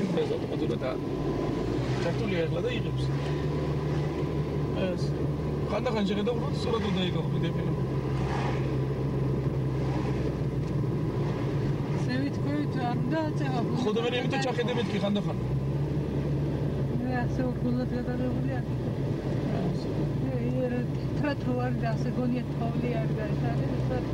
იმპრეზა მოძურა და ქართული ახლა და იღებს. ეს ხანდახან შეხედავ რომ სწორად დაიგო ვიდეო. სევიტკოით არ დააწევა. ხოდა მე იმით ჩახედებით კი ხანდახან. მე ასე უგულად გადაღებული არ იყო. თრათო არ და ასე გონია თოვლი არ გაიხარებს.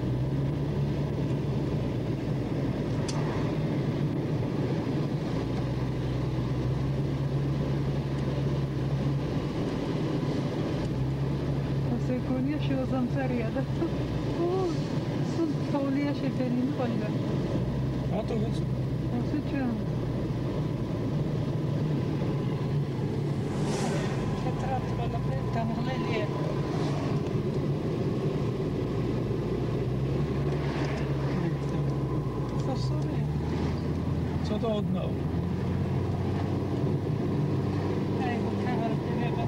გონია შევზამწარია და სულ თოვლია შეფერილი ყოლდა. რატო გიც? ასე ჩა. თეატრად ყველაფერი დამღლელია. ხოსური. ცოტა ოდნავ. აი, კამერა პერება.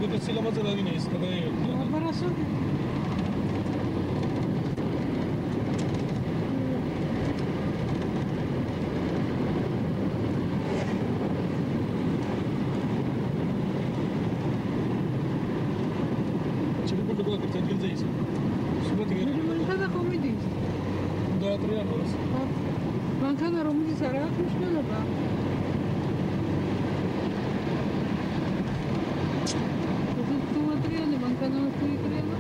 Buti sila mazaragines kada Mga paraso. चिपकून डबा करतात घेऊन जायचं सुरुवात Hindi गेली man ka na comedy. 2-3 hours Man ka na rumudi sa rat, gusto na ba? Kasi 2-3 yan, man ka na 3-3 yan.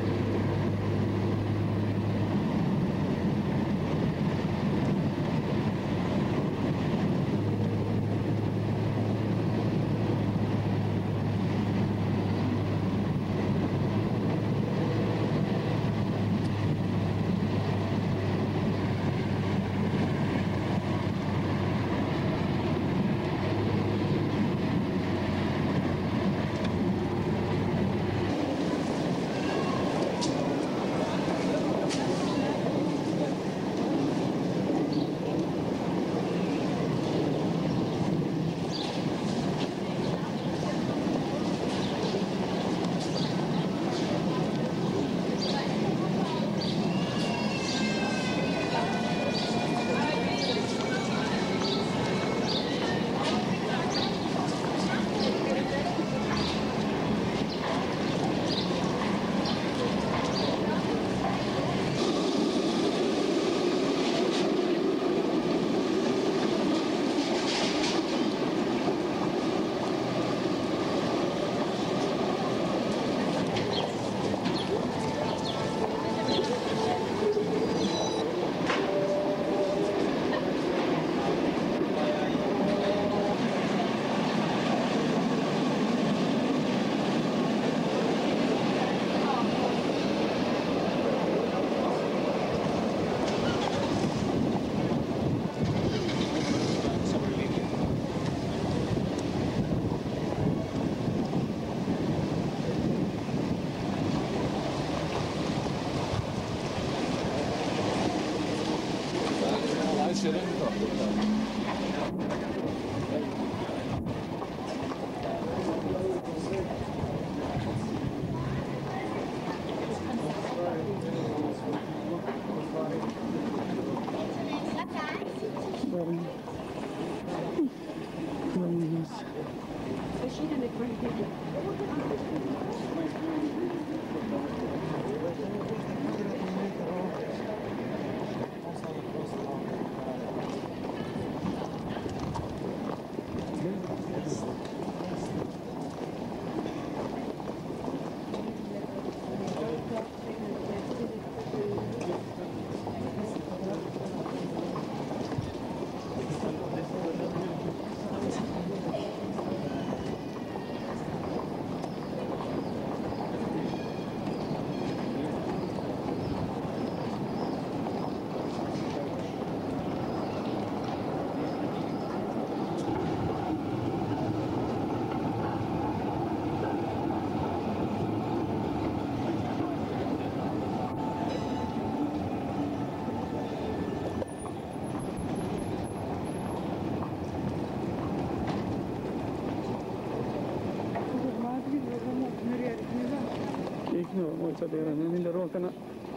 No, mucha tierra, no me lo kana.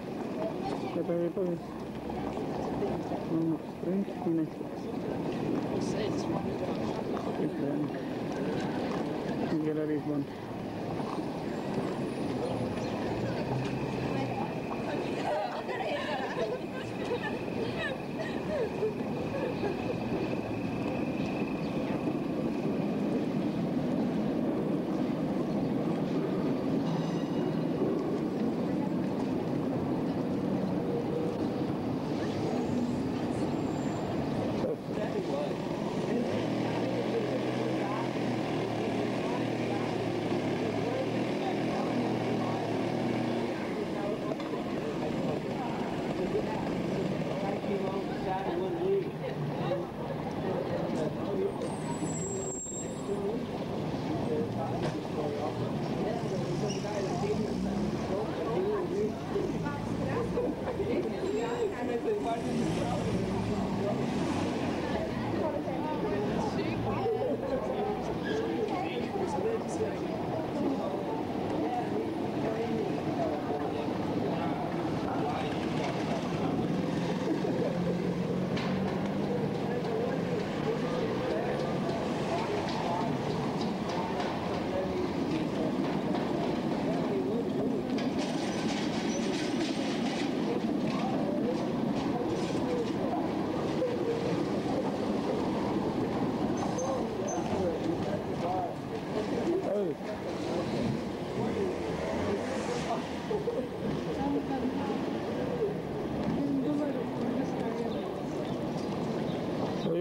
Ya te veo pues. No, strength tiene. Gallery is one.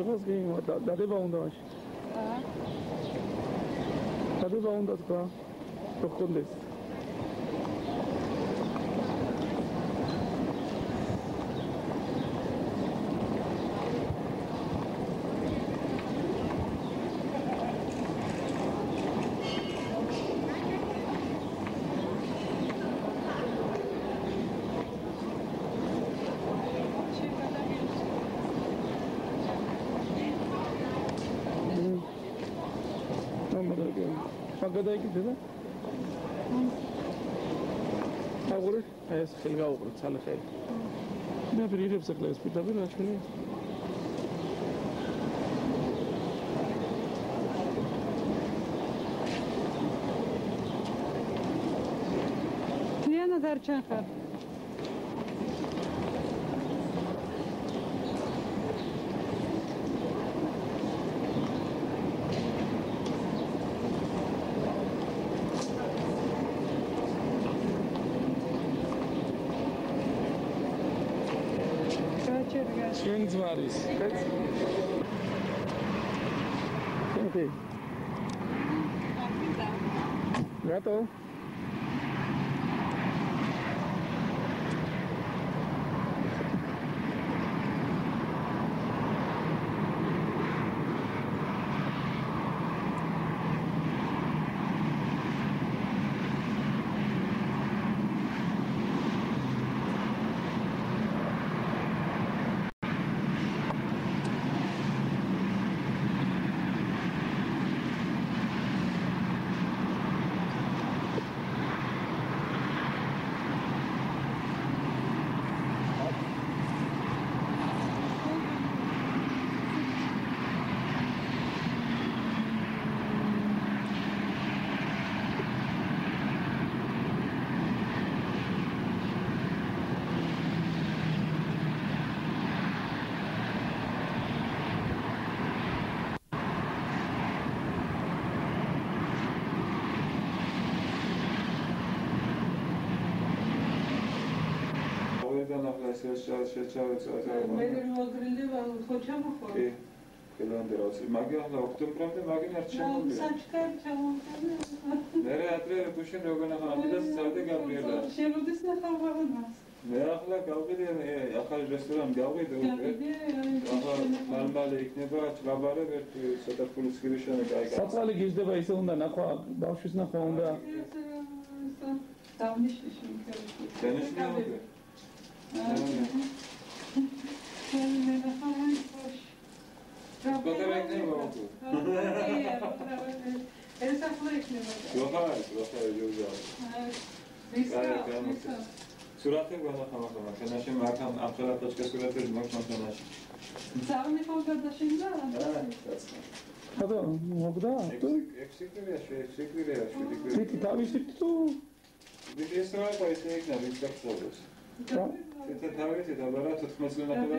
نفس گیم داده با اون داشت داده با اون داد که تو خود است Погода gitti de. Ağır, ayas xilga ağır, çalı xeyl. Ne bir yere bıçakla ispita bir açmıyor. Niye nazar çakar? Schwingt war es. Okay. Готов. Meidän oltiin vaan hoitamassa. Kelon derosi. Magi alla oktobrda magi narcham. Saçkar çamur. Nere atre pushin rogana hamida sarde Gabriela. Şerudis ne kavarnas. Ne akla Gabriela akal restoran Gabriela. Normal ikneba çabara ver sada polis girişine gayga. Satsalı gizde baysa onda nakwa başüs nakwa onda. Davniş şimdi. Deniş ne oldu? Ne falan hoş. Fotoğraf ne oldu? Esa fue ekle bak. Yok güzel. Suratı bana tamam. Kana şimdi makam akşam başka suratı makam kana. Sağ ne kardeşin var? Hadi mogda. Eksikleri ya. Peki tabii işte tu. Bir şey sonra koysa ekle bir bak soruz. Tabii ki de bara tutmasına kadar.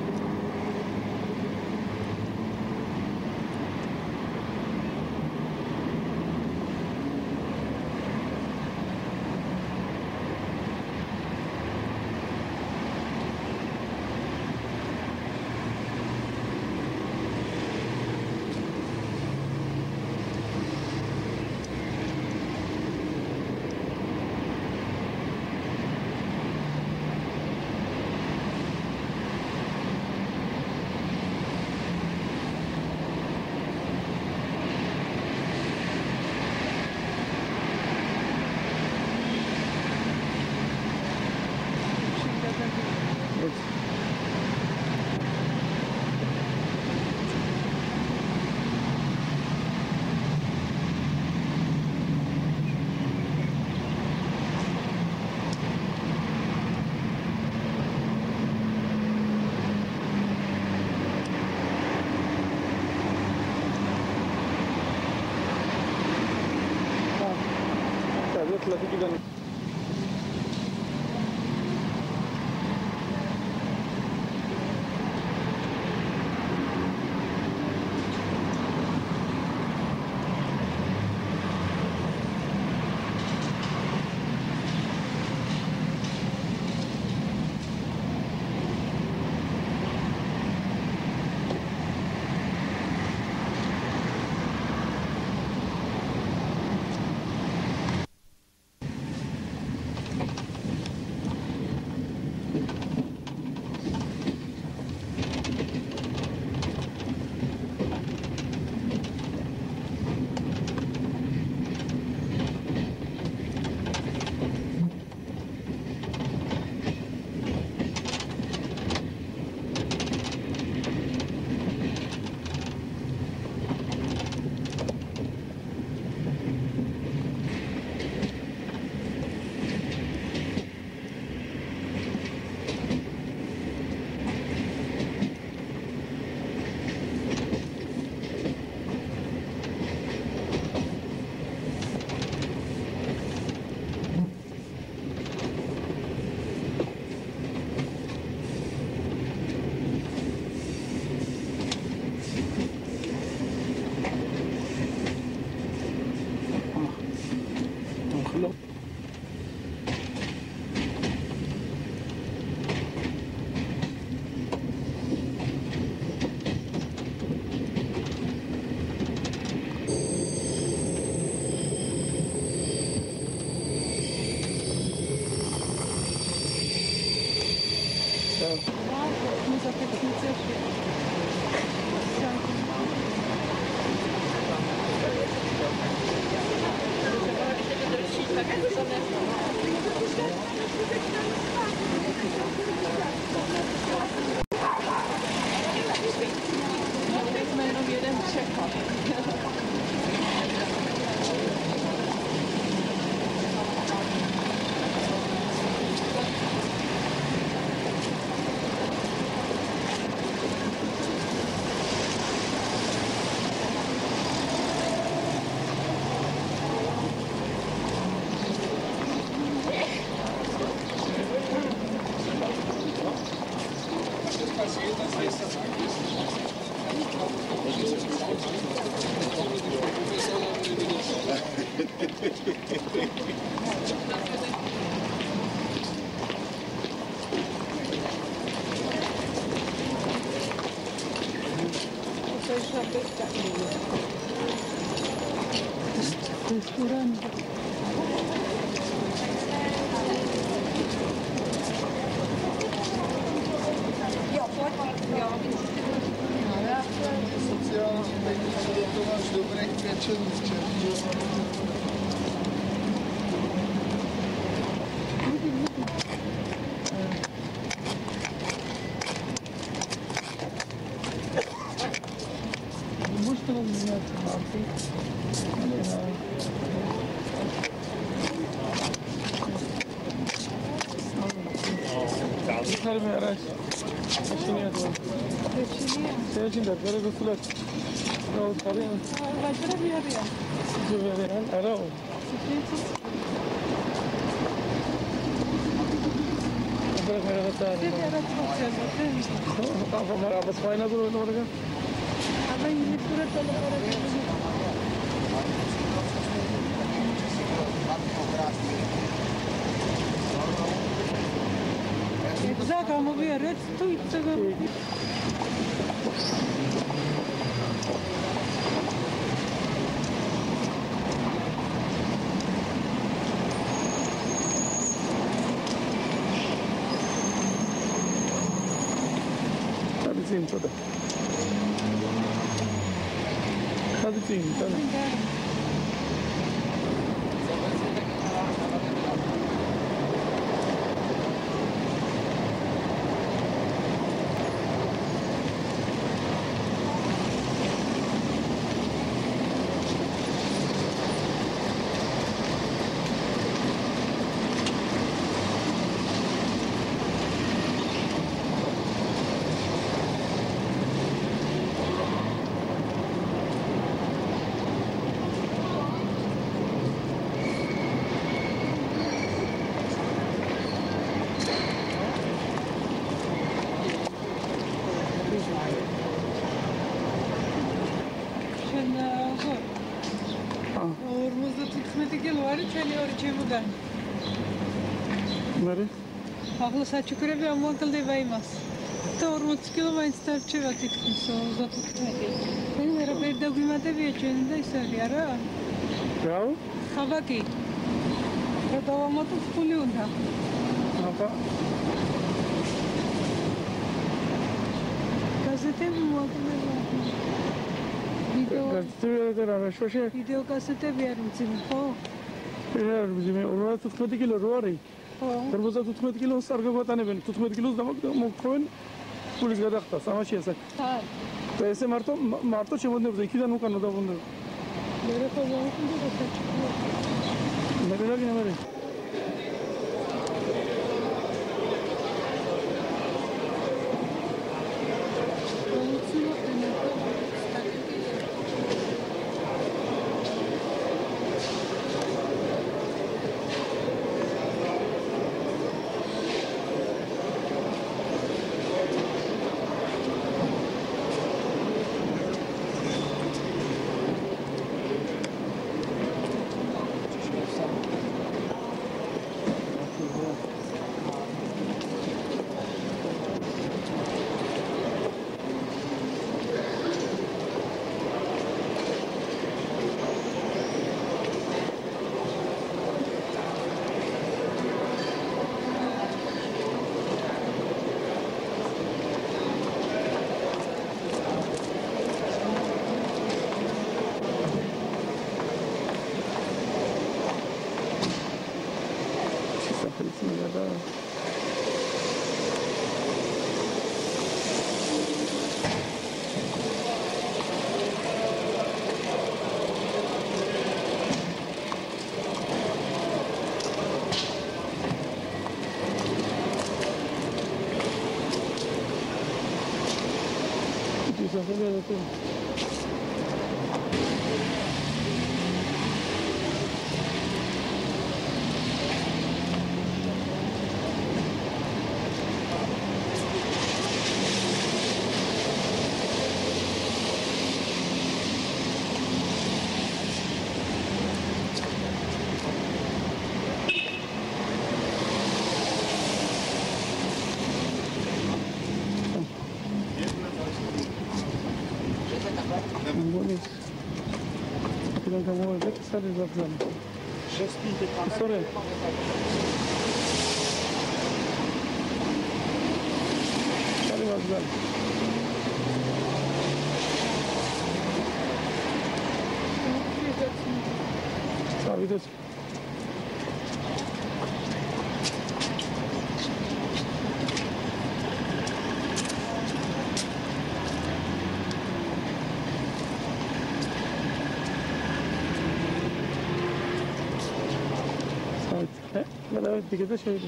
Trafik gidelim. Restaurante. Her bir araç. Şimdi yapalım. Sen için de böyle götürler. Yol kalıyor. Başarı bir yer ya. Cüveren ara o. Bırak merhaba sağ Bir araç bakacağız. olun. Ama arabası fayna dur öyle oraya. Ama yine surat alıp Exact, am bir araç. Tu să Hadi țin tot. Hadi țin, hadi. Urmăză tutmete geloare çeliyor çemudan. Nereye? Ahlı saçı kürebi ama akıl devaymaz. Ta urmaz kilometre starçı vatit kuso za tutmete. Benim era bir dokümante bir çönde isariyara. Ya? Havaki. Ya davamatu puliunda. Apa? Gazete mi muhakkak Video Gazeteye kadar şu şey. video gazete verim seni. Eğer bizim orada tutmadı kilo ruarı. Kırmızı tutmadı kilo sargı batane beni. Tutmadı kilo zaman mukron polis gadakta sama şey sen. Ha. Pese marto çemonde burada iki tane kanada bunda. Böyle kazanmışım da saçı. Nereye lagi nereye? Ambulance. Aqui não tem que sair da zona. Sorry. Sorry, what's that? Sorry, this. Valla dikkat şöyle.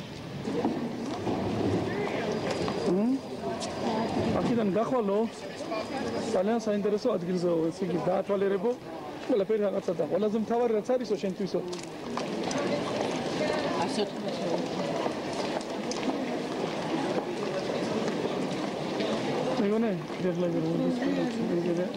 Akidan gakhwalo. Salen sa intereso adgilzo sigi dat wale rebo. Wala pera qatsada. Wala zum tawar ratsari so shentuiso. Asot. Ayone, derla gero.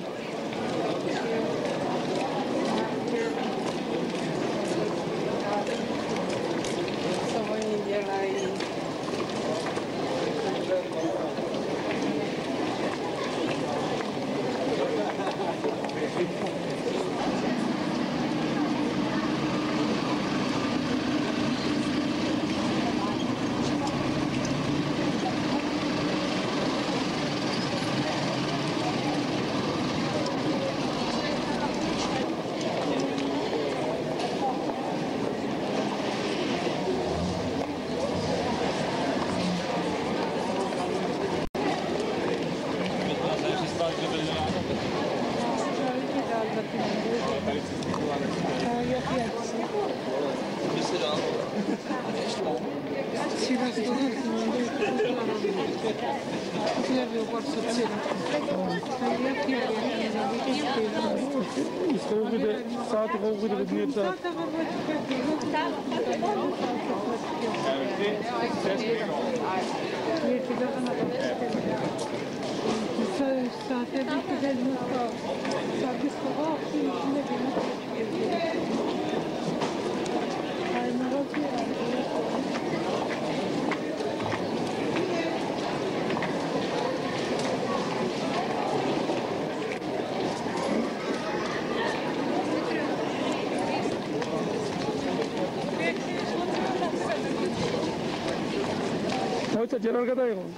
General kata yo.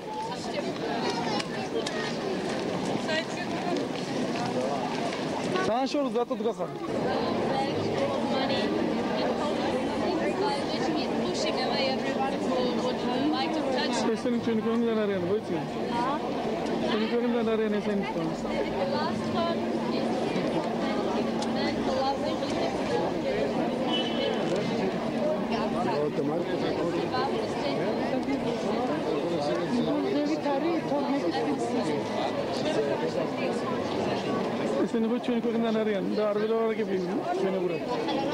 Saan şor zaten tkakar. Sen için koyun da arayın, boyut. Sen koyun da arayın sen için. Seni bu çocuk okuldan arayan, da arabada olarak yapayım, beni buraya.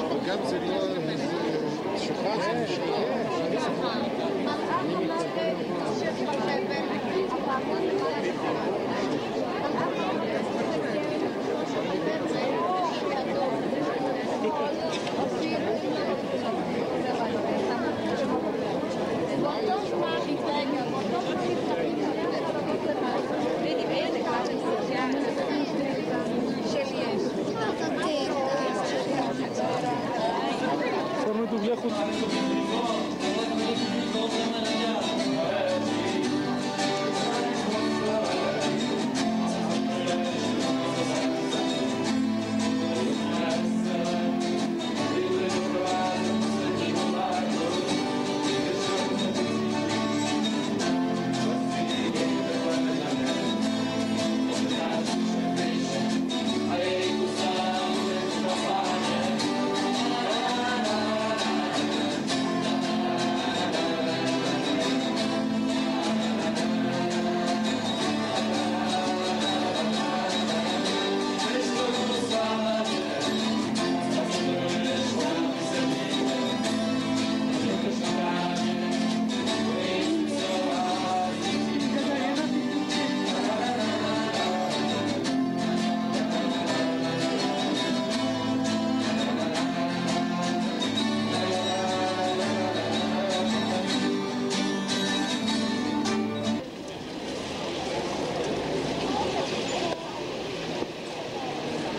Forma tu viejo.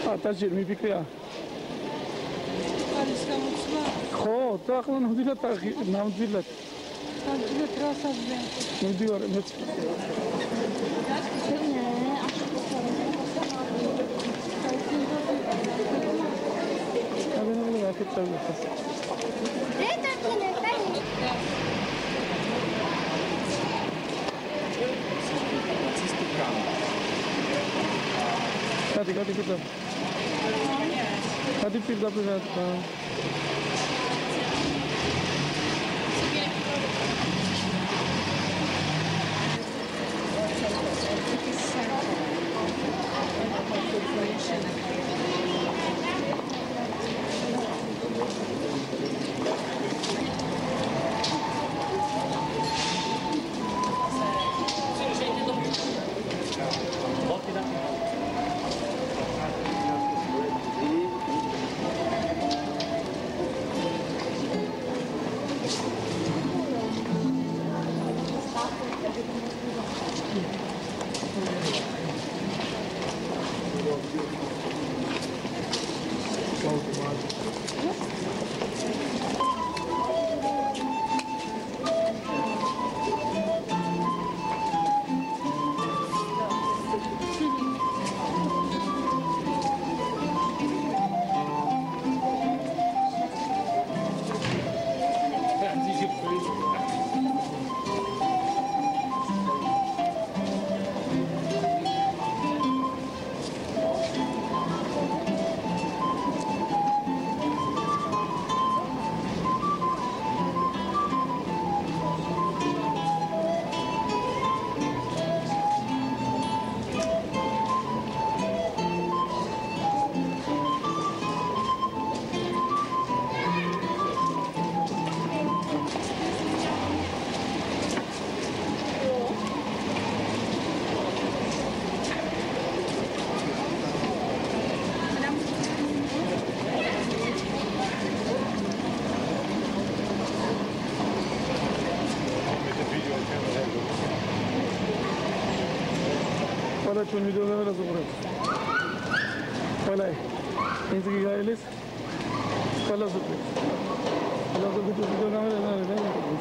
ატაჟერ მიფიქრია. არის გამოცვა. ხო, და ახლა ნამდვილად. ამჯერად რასაც მიდივარ მეც. აღარ ვაკეთებ. Kati kita. Kati pirda pirda. Para chun video de las obras. Hola, ¿en qué gailes? Para las obras. Las obras de video de las obras.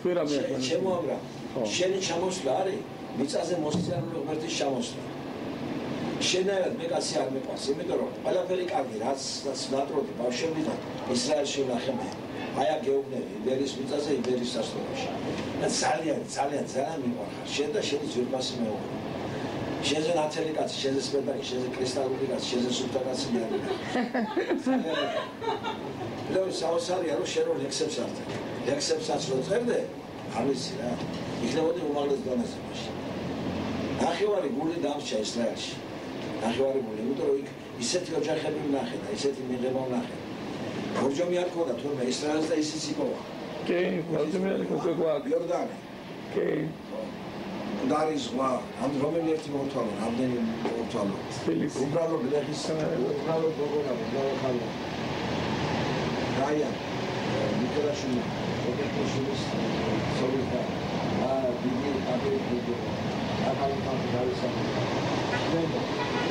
ვერა მე. ჩემო აბრა. შენი ჩამოსვლა არის მიწაზე მოსწავლე ღმერთის ჩამოსვლა. შენერად მე კაცი არ მეყვარს, იმიტომ რომ ყველაფერი კარგი რაც ნატროდი ბავშვებიდან ისრაელში ვნახე მე. აი აგეუბნები იბერის მიწაზე, იბერის სასტუმროში. და ძალიან მიყვარხარ. შენ და შენი ძვირფასი მეუღლე. შენზე ნათელი კაცი, შენზე სპეტაკი, შენზე კრისტალური კაცი, შენზე სუფთა კაცი მე არ მიყავს. და საოცარია რომ შენ რო ლექსებს არ წერე. ლექსებსაც რო წერდე, არ ვიცი რა. იქნებოდი უმაღლეს დონეზე მაშინ. ნახევარი გული დამრჩა ისრაელში. ნახევარი გული, იმიტომ რომ იქ ისეთი ოჯახები ვნახე და ისეთი მიღება ვნახე. ბორჯომი არ ქონდა თურმე ისრაელს და ისიც იპოვა. კი, ბორჯომი არ ქონდა იორდანი. კი. დარის ზღვა, ამ რომელი ერთი მოთვალო, რამდენი მოთვალო. უბრალოდ ლეხის, უბრალოდ გოგონა, უბრალოდ ხალხი. რაიან, მიკრაშული, ოკეშულის, სოლიდა, დიდი აბელი დიდი. აკალო ხალხი დაისა. ნემო.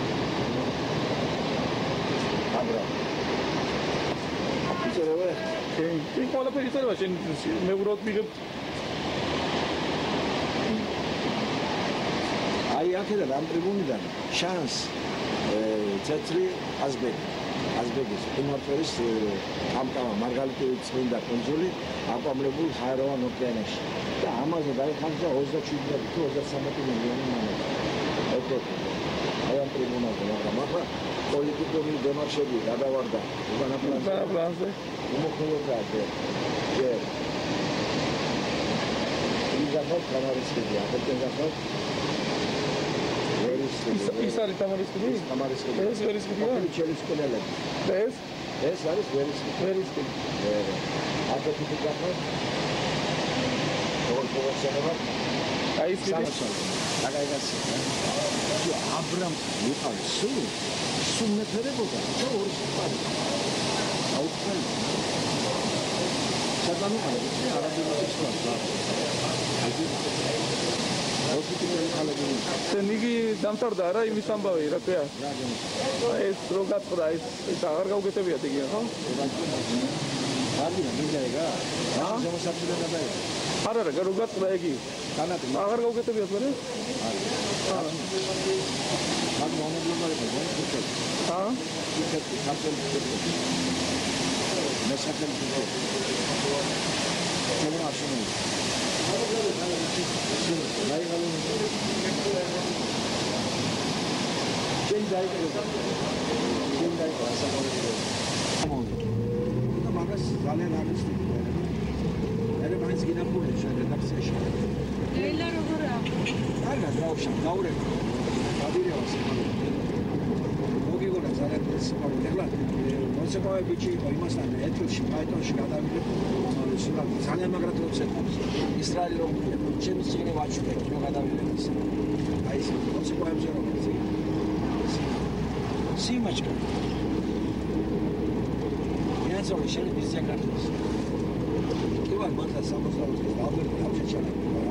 აბრა. წერე. კი, ყველაფერი წერება შენ მე უბრალოდ მიგებ აი აქედან ამ ტრიბუნიდან შანს თეთრი აზბეგის იმართვერის კამკამა მარგალიტოვის წმინდა კონძული აყვამლებულ ჰაეროვან ოკეანეში და ამაზე დაიხარჯა 27 თუ 33 მილიონი მონეტა. აი ამ ტრიბუნაზე მაგრამ ახლა პოლიტიკური დემარშები გადავარდა უბანაფრანზე უმოქოლოდა ჯერ იზახოთ თამარისკი აკეთებდა ის არის თამარისკი ეს ვერისკი ჩელისკელები ეს არის ვერისკი აკეთებდა ორთოქსება აი ის დაგაიგაცი აბრამ იყავს სულ მეფერებოდა და ორი სპარი აუწყელი სადამო არის არაბულების სხვა შენ იგი დამთავრდა არა იმის ამბავი რა ქვია ეს რო გაწდა ეს აღარ გავგეთებიათ იგი ხო არის მიზერა რა შემოსაფრთხე გადაიღო არა რო გაწდა იგი განათი აღარ გავგეთებიათ მე არის მაგ მომენტში იქეთ ქართული მესაკენ ჩემო აშენე ბიჭი იყო იმასთან ეთილში, ფაიტონში გადავიდეთ ძალიან მაგრად როცეტავს ისრაელი რომ ჩემი წინე ვაჩვენე რომ გადავიდეთ ის აი ეს კონსეკვენცია რომ სიმაჩკა მეაცოლი შენ ბიზნეს კარტოს კი ვარ მართლა სამოსავლოს დავდები თავშეჩანა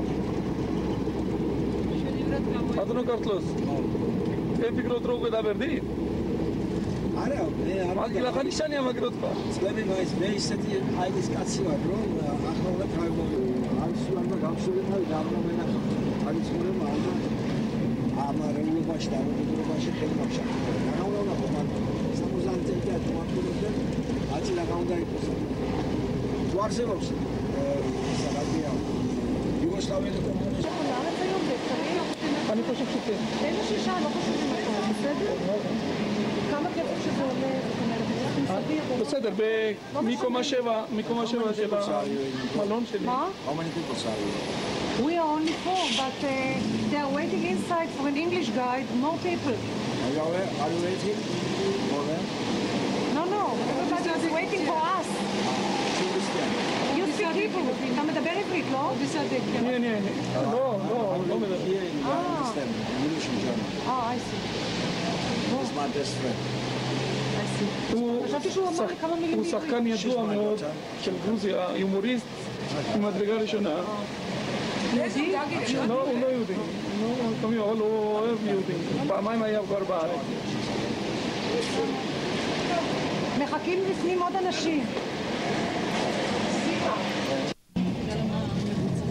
ადრო კარტოს მე ფიქრობ რომ გადავერდი არა მე არ მაგილა ხანიშანია მაგროთ ხარ წლები მაინც მე ისეთი აიდის კაცი ვარ რომ ახლა თავი არის უნდა გავშურებავი გამომენახა არის მორემა ამა რეულობაში და რეულობაში ხელმოშა განაურავნა ხომ 70 წელია თუმცა აცი რა გაუნდა იყოს თუ არსებობს საგადია იუგოსლავიის კომუნიზმი אני חושב שכן. איזה שישה, לא חושב שמחור, בסדר? כמה כסף שזה עולה, זאת אומרת, בסדר, מקומה 7, מלון שלי. מה? How many people are you? We are only 4, but they are waiting inside for an English guide, more people. Are you waiting for them? No, everybody is waiting for us. You speak Hebrew, אתה מדבר עברית, לא? בסדר. לא מדבר. I see. He's my best friend. הוא שחקן ידוע מאוד של גרוזיה, יומוריסט ממדרגה ראשונה. יהודי? לא, הוא לא יהודי. אבל הוא אוהב יהודים. פעמיים היה כבר בארץ. מחכים לפנים עוד אנשים.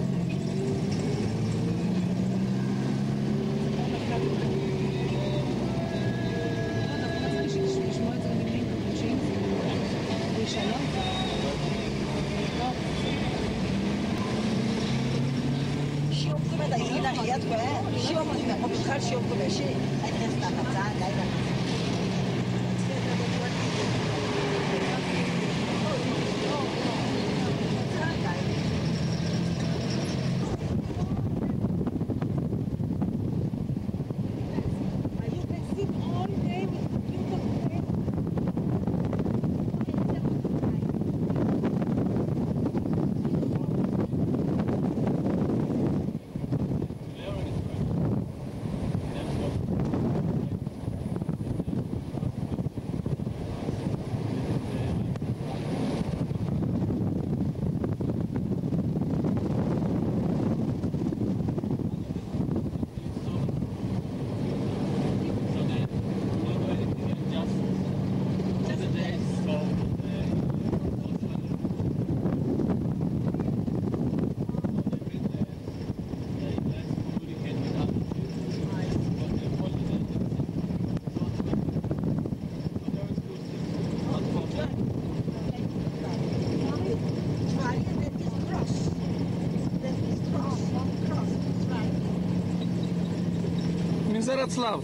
Zaraclav.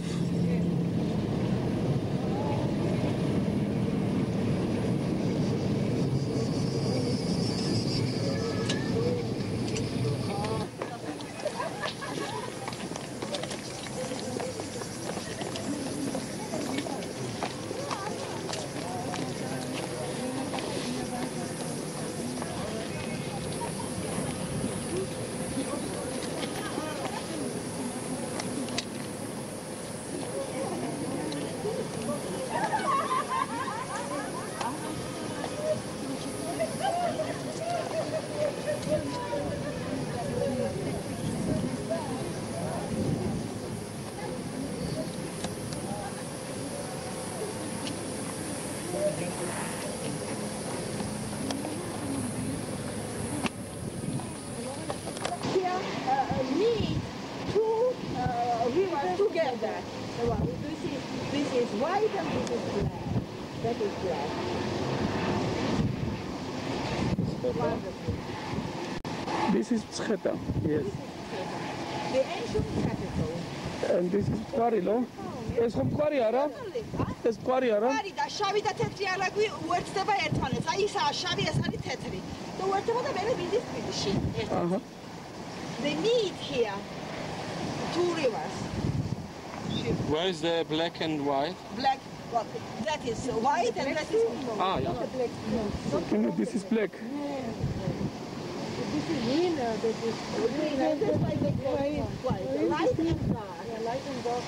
Meet two rivers together. This is white and this is black. That is black. Wonderful. This is Pscheta, yes. The ancient capital. And this is Quarilo. Es from Quariara? Es Quariara? Quari da შავი და თეთრი არაგვი უერთდება ერთმანეთს. აი ისაა შავი, ეს არის თეთრი. და უერთდება და მე მიდის თბილისში. Aha. They meet here. Two rivers. Where is the black and white? Black, well, that is white and that is Ah, yeah. No, this is black. This is green, that is green. That's why they call it white. Light and dark. yeah, light and dark.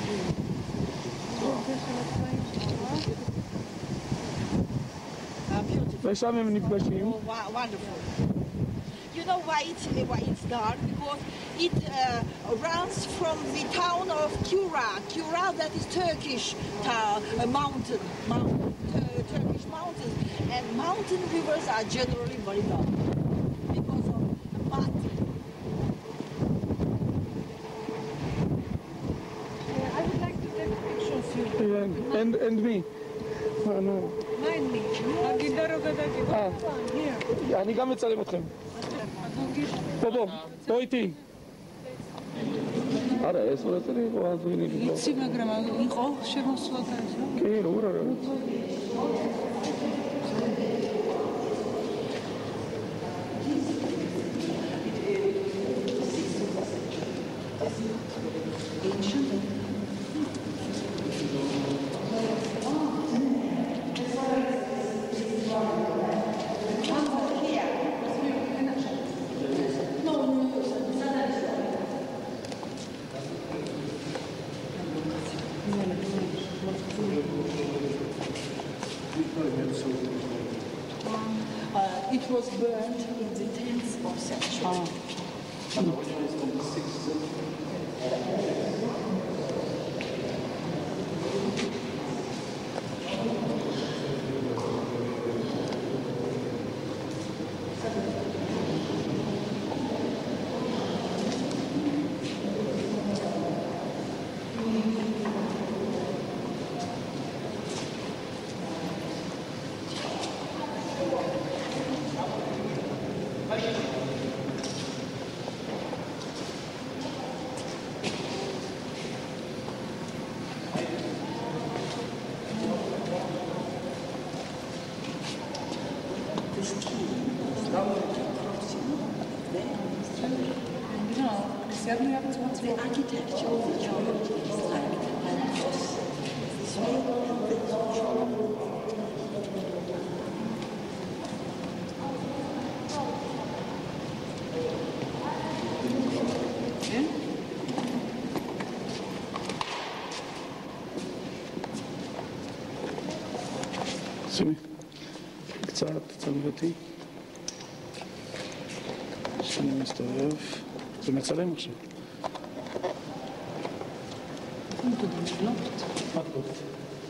Beautiful. ושם הם נפגשים. Oh, wonderful. You know why it's dark? Because it runs from the town of Kura. Kura, that is Turkish town, a mountain, Turkish mountains. And mountain rivers are generally very dark because of mud. I would like to take pictures here. Yeah, and me. No. Mind me. Here. אני גם מצלם אתכם. בוא, בוא איתי. არა, ეს რა צריך ხო აზვინი. იცი, მაგრამ იყო შემოსვლა და ეს რა? კი, როგორ არა. It was burned in the 10th of century. The architecture of the church is like this way. שימי, קצת, תצלמי אותי. שאני מסתובב. זה מצלם עכשיו. מה את קודם?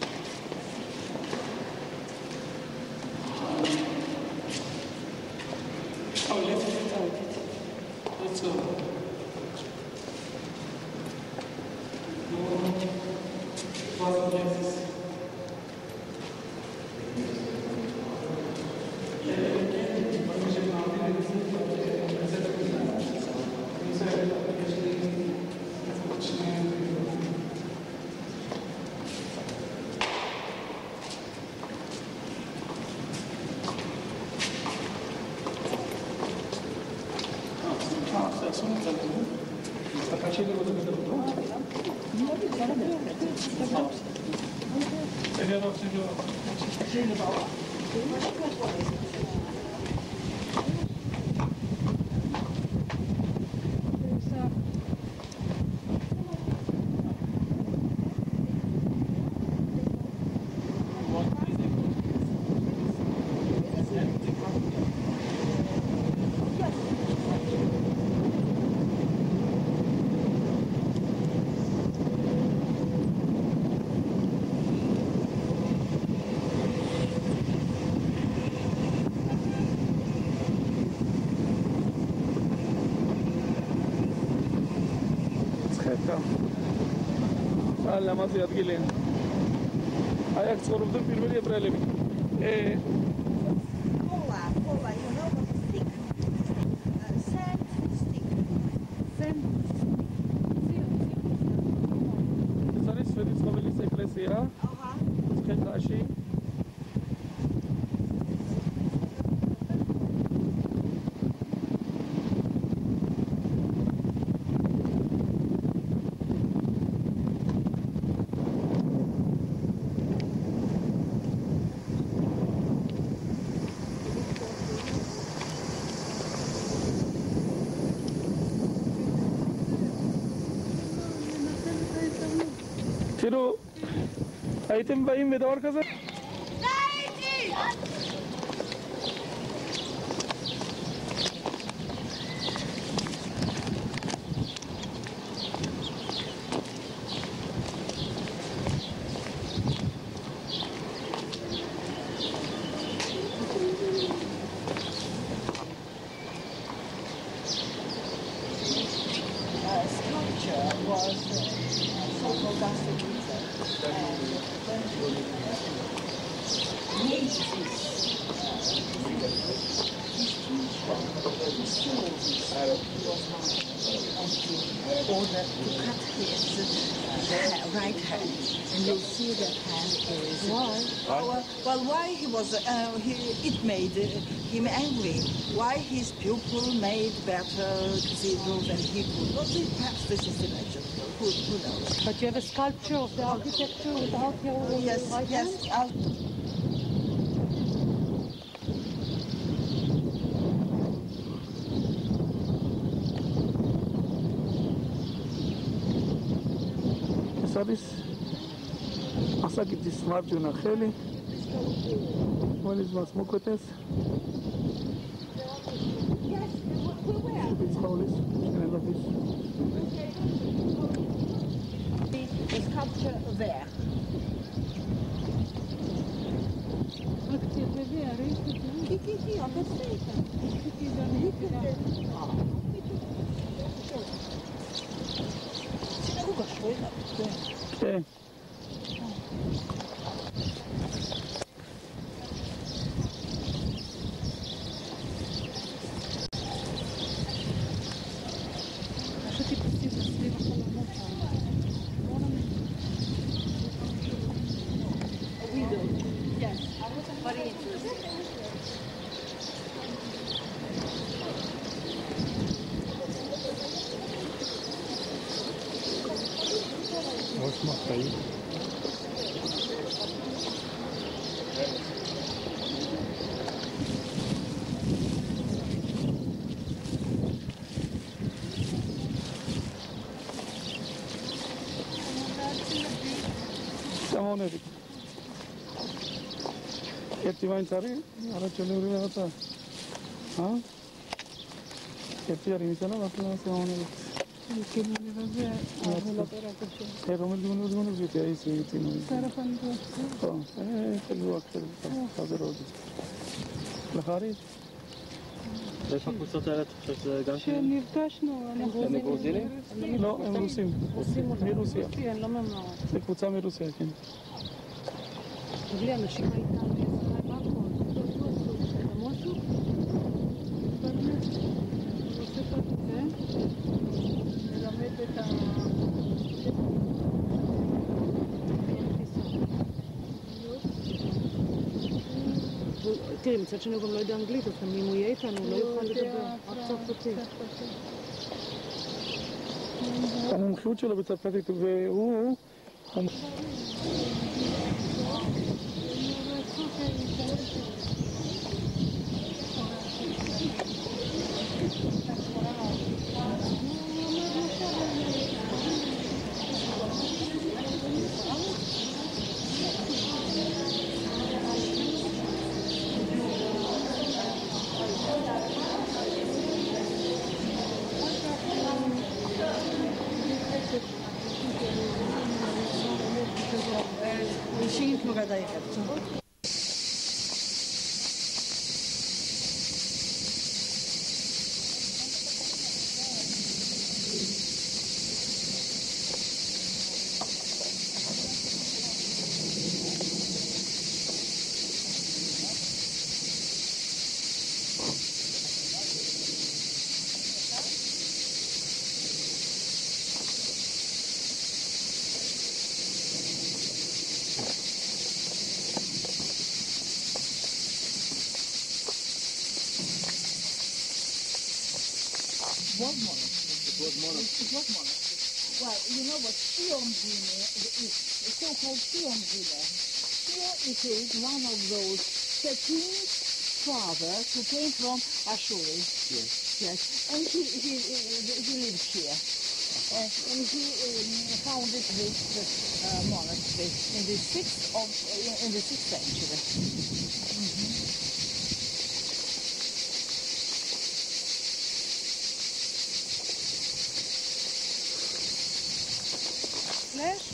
למה זה יד גילן? היה קצור עובדים פרמילי אברלמי. Cola, you know, stick. Sand stick. צריך ספריץ חבליס אקלסיה. צריכים רש"י. תראו, הייתם באים בדבר כזה? Sculpture was so-called order to cut his right hand, and you see that hand is why? Well, why he was it made him angry. Why his pupil made better cathedrals than he could? Well, perhaps this is the legend. Who knows? But you have a sculpture of the architecture without your right hand? Sabes? Asa gibt es smart und nachheli. One is was mokotes. It's houlis. And of this. The sculpture there. כן. ראש מחקאי. Siamo neri. Che ti va in sari? Ora ce l'ho arrivata. Ah? Che ti arrivi se no la prima siamo neri. Che non ne va bene, l'opera così. E come dicono che hai seguito noi. Sarà fantastico. Oh, che lo accade. Fate rodi. La fare? Te facultatea przez Gankę? Ще не вдачно, а на Не грузили? No, în Rusia. În Rusia. la mama. Se puțam în Rusia. Глянь, ще май там є балкон. Можу? Все так, Замити там. תראי, מצד שני הוא גם לא יודע אנגלית, אז אם הוא יהיה איתנו, הוא לא יוכל לדבר, רק צרפתית. המומחיות שלו בצרפתית, והוא... Well, you know what Sionville is, the so-called Sionville. Here it is one of those 13 fathers who came from Ashuri. Yes. Yes, and he lived here. And he founded this monastery in the 6th century. Знаєш?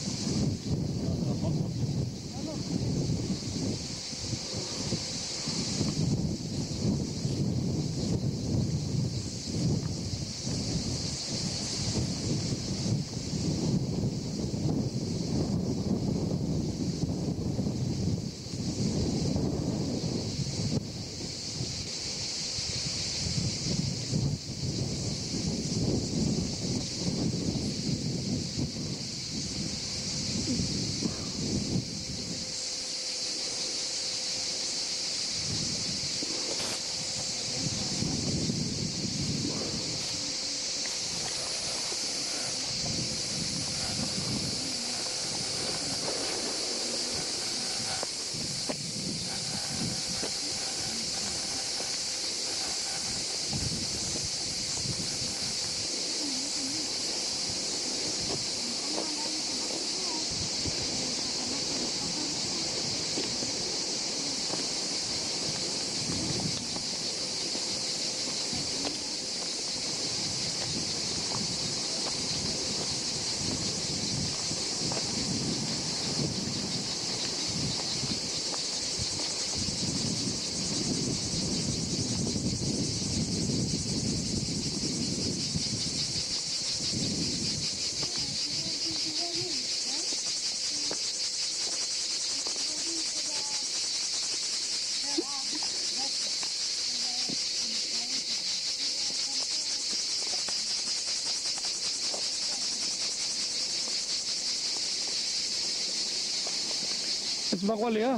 It's Magwalia.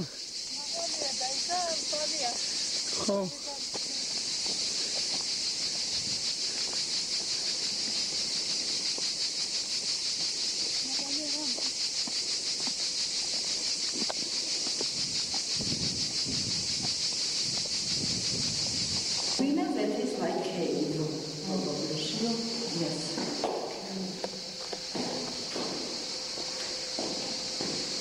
Oh.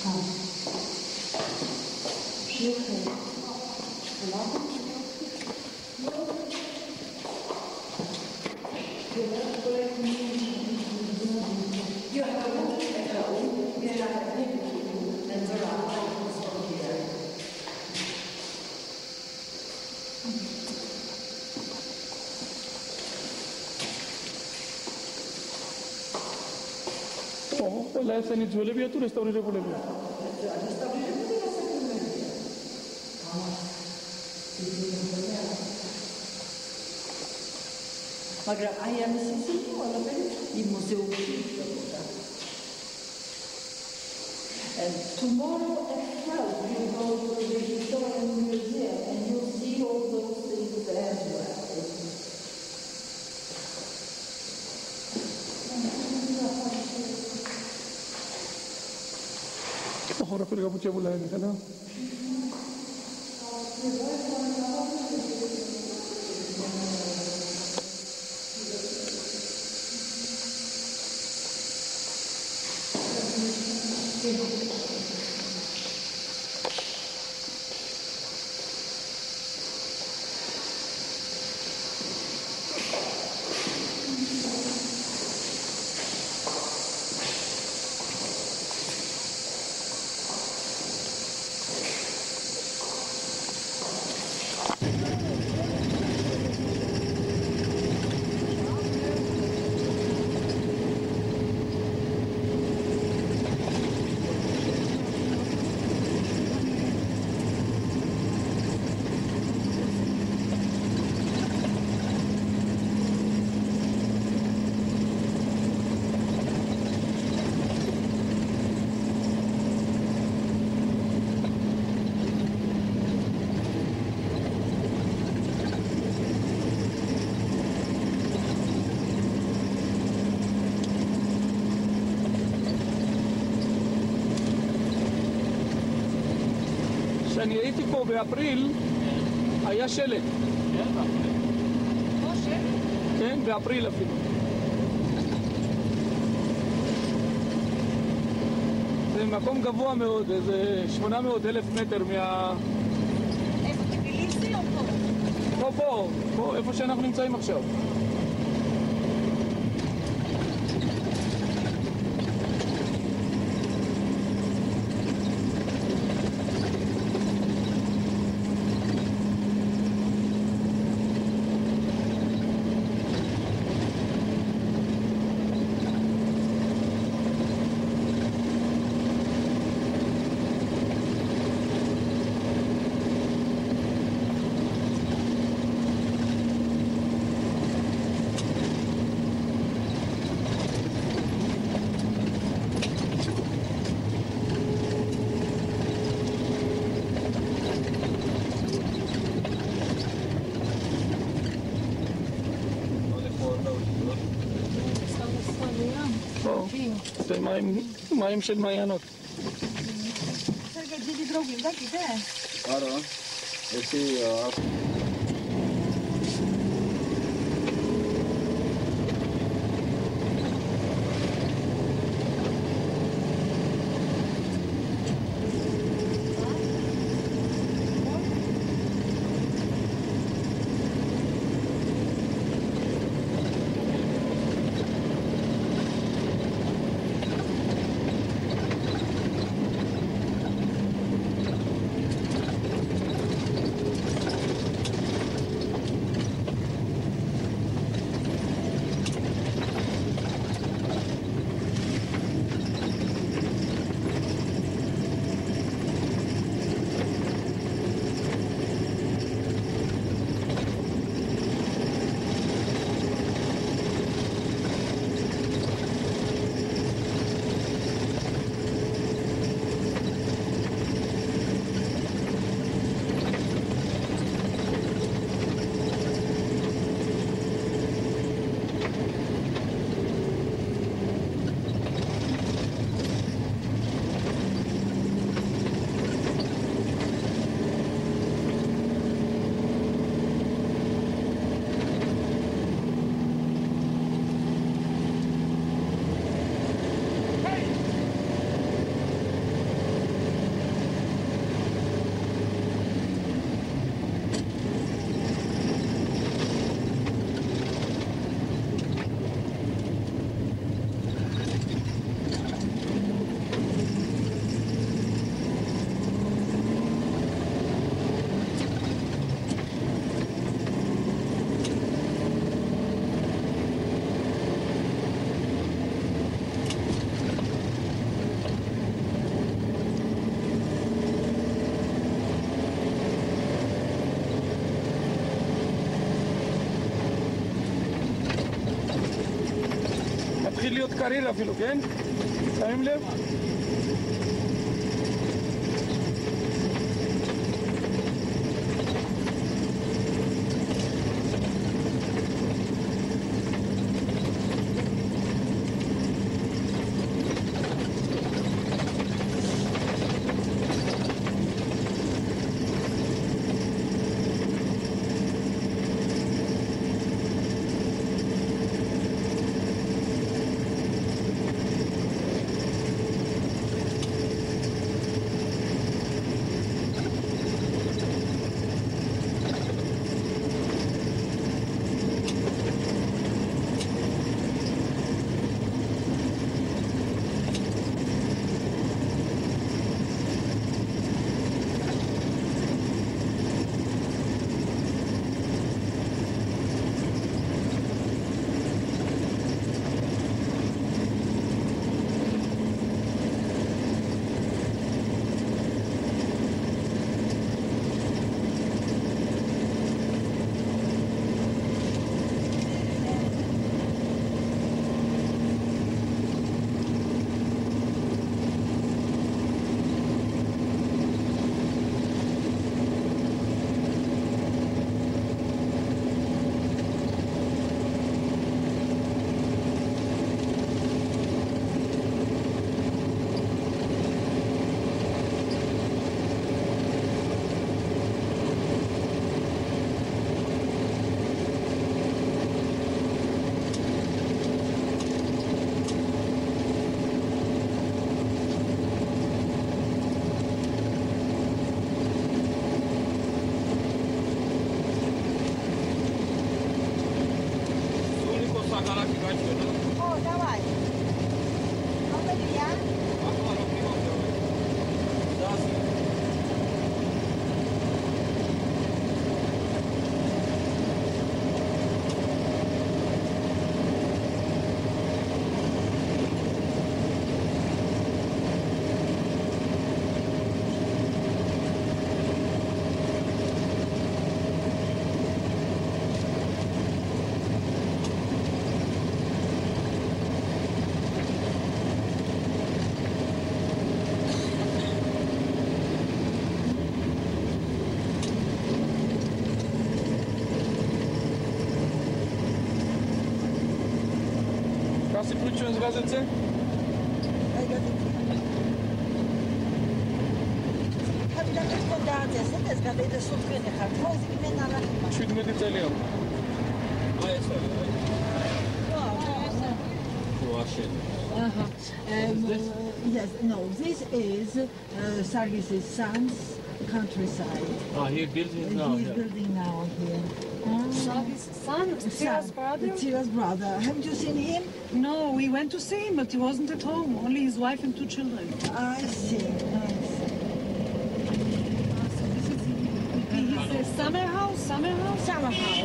Hola, se ni suele ver tu restaurante por el მაგრამ აი ამის ისინი ყველაფერი იმ მუზეუმში იქნება. And tomorrow at 12 you go to the Victorian Museum and you'll see all those things as well. Ahora pero que pucha bula de kana. כשאני הייתי פה באפריל, היה שלג. כן, באפריל אפילו. זה מקום גבוה מאוד, איזה 800,000 מטר מה... איפה טביליסי או פה? פה, איפה שאנחנו נמצאים עכשיו. זה מים של מעיינות. Sergej, dzieci drogim, tak idę. Aro, jeśli... קריירה אפילו, כן? שמים לב? Oh, давай. Ну, я. Kannst du die Brötchen sogar sitzen? Чуть медицинем. Yes, no, this is Sargis's son's countryside. Ah, he building now. He's building now here. His son, Tira's brother? Tira's brother. Haven't you seen him? No, we went to see him, but he wasn't at home. Only his wife and 2 children. I see. His summer house? Summer house.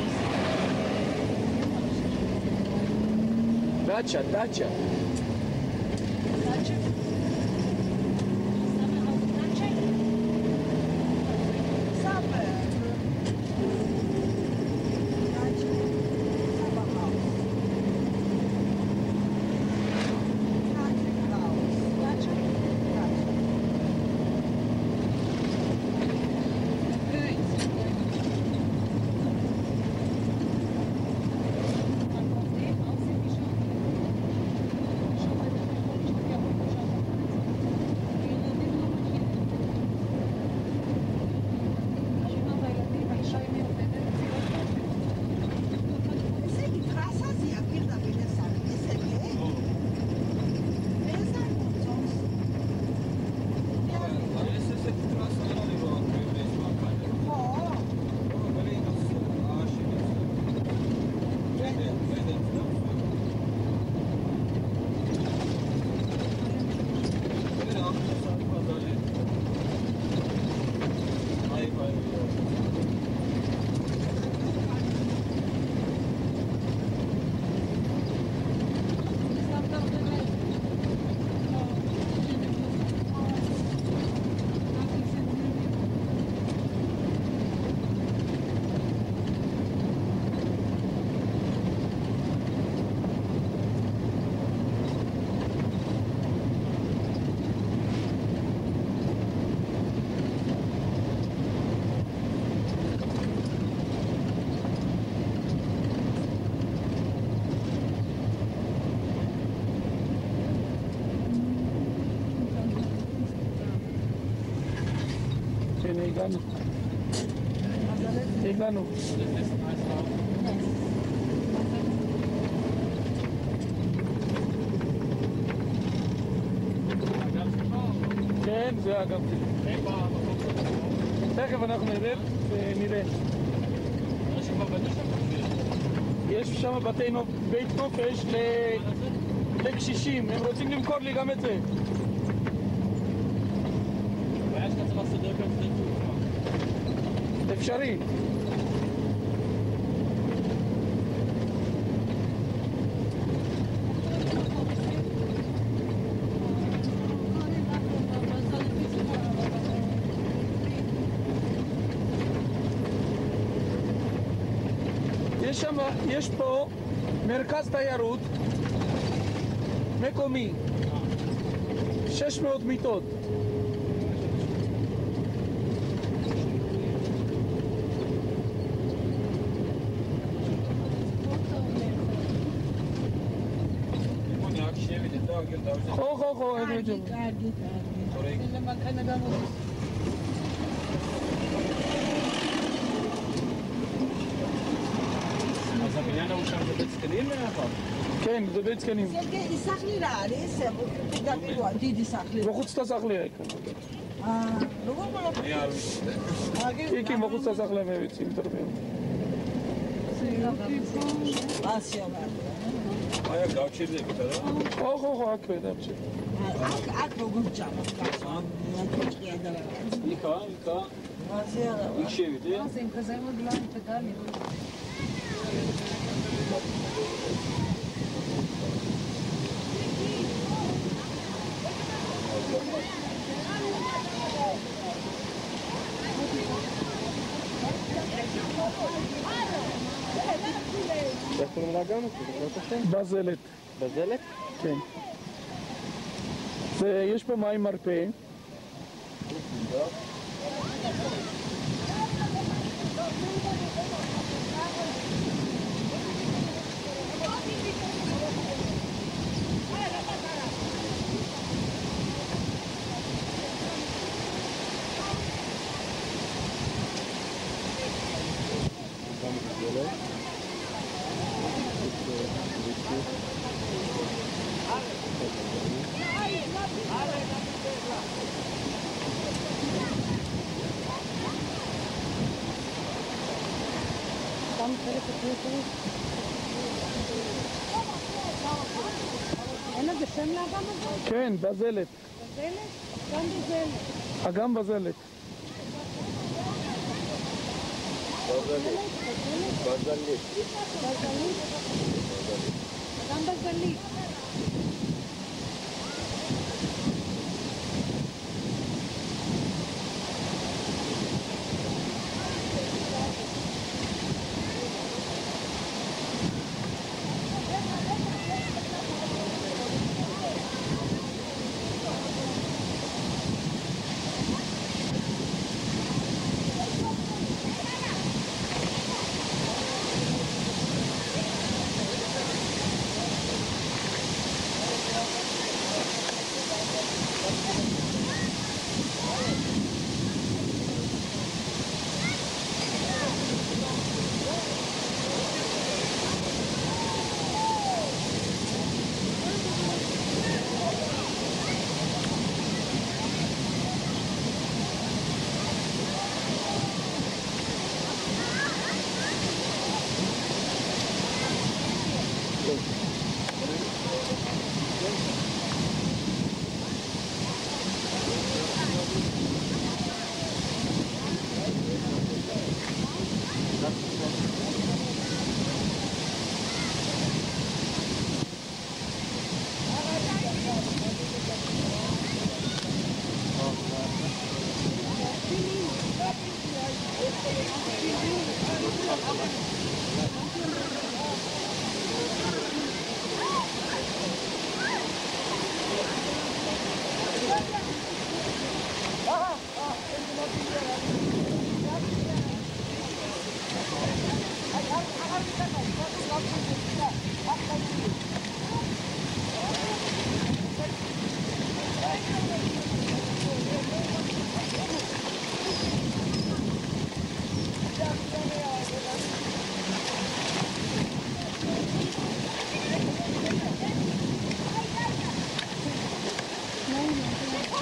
Дача. הנה הגענו. הגענו. כן, זה האגף שלי. תכף אנחנו נרד ונראה. יש שם בית נופש לקשישים, הם רוצים למכור לי גם את זה. אפשרי. יש פה מרכז תיירות מקומי, 600 מיטות. חו, איזה ג'וב. אז הבניין ההוא שם זה בית זקנים? כן, זה בית זקנים. בחוץ תסח לי רקע. איקי בחוץ תסח להם ויצאים תרבים. Aia gauchile, però. חו, הכבד, אבשי. Ika. הקשיב, זה עם כזה רגליים פדלים. איך קוראים לאגם? בזלת. בזלת? כן. יש פה מים מרפא. אין לזה שם לאגם הזה? כן, בזלת. בזלת? גם בזלת. אגם בזלת. Bazallit. גם בזלית.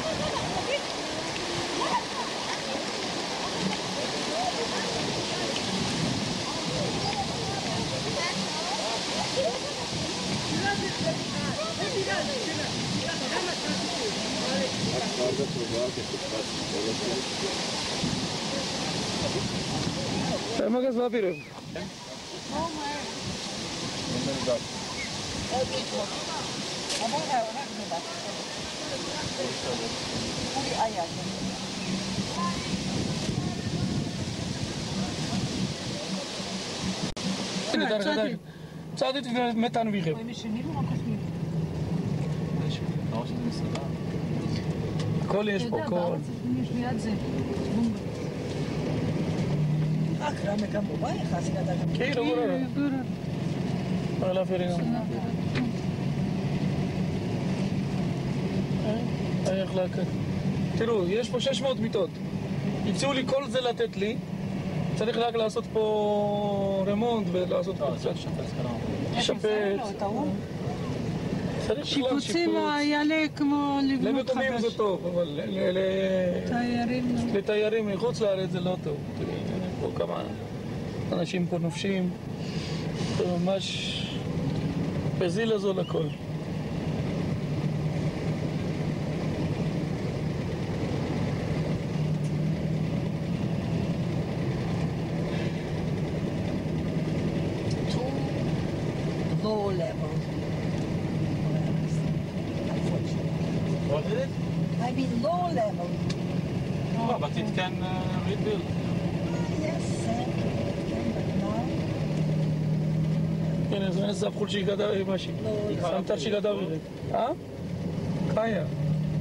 მაგას ვაპირებ. წადით მეთან ვიღებ. კოლიეს პოკოლ. აქ რამე გამობა ეხლა ასე გადაგა. კი, როგორ არა? ყველაფერი. აი ახლა תראו, יש פה 600 מיטות. הציעו לי כל זה לתת לי. צריך רק לעשות פה רמונט ולעשות פה קצת. לשפץ. שיפוצים יעלה כמו לבנות למקומיים חדש. זה טוב, אבל לתיירים מחוץ לארץ זה לא טוב. פה כמה אנשים פה נופשים. זה ממש בזיל הזול הכל. Low level. What is it? I mean low level. Oh, but it can rebuild. Yes, now. הנה, זה זבחול שגדל משהו. סמטר שגדל. קאיה.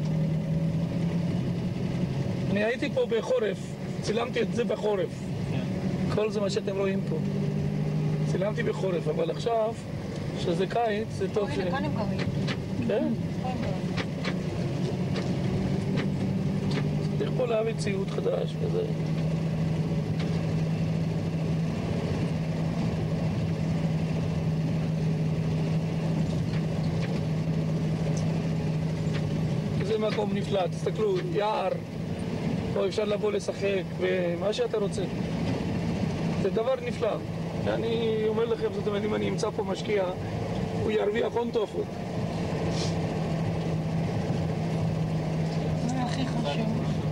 אני הייתי פה בחורף, צילמתי את זה בחורף. כל זה מה שאתם רואים פה. צילמתי בחורף, אבל עכשיו, שזה קיץ, זה טוב ש... כאן הם גרים. כן. צריך פה להביא ציוד חדש וזה. זה מקום נפלא, תסתכלו, יער, פה אפשר לבוא לשחק ומה שאתה רוצה. זה דבר נפלא. אני אומר לכם, זאת אומרת, אם אני אמצא פה משקיע, הוא ירוויח הון תועפות. זה הכי חשוב.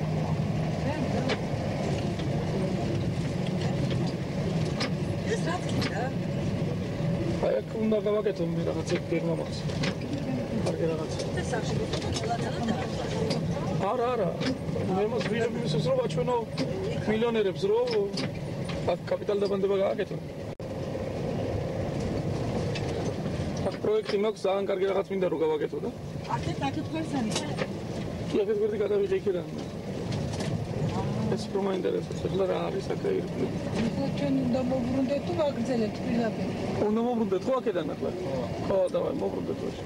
היה כמו נגמגתום ברחצית ברממץ. არა. მემოს ვიღებებს რო ვაჩვენო მილიონერებს რო კაპიტალ დაბანდება გააკეთო. აქ პროექტი მაქვს ძალიან კარგი რაღაც მინდა რომ გავაკეთო და. აქეთ ხერხანი. კი, აქეთ გვერდი გადავიღე იქიდან. ეს რომ მაინტერესებს, ახლა რა არის აქ ირგვლივ. ჩვენ უნდა მოვბრუნდეთ თუ ვაგრძელებთ პირდაპირ? უნდა მოვბრუნდეთ ხო აქედან ახლა? ხო, დავай, მოვბრუნდეთ ვაშ.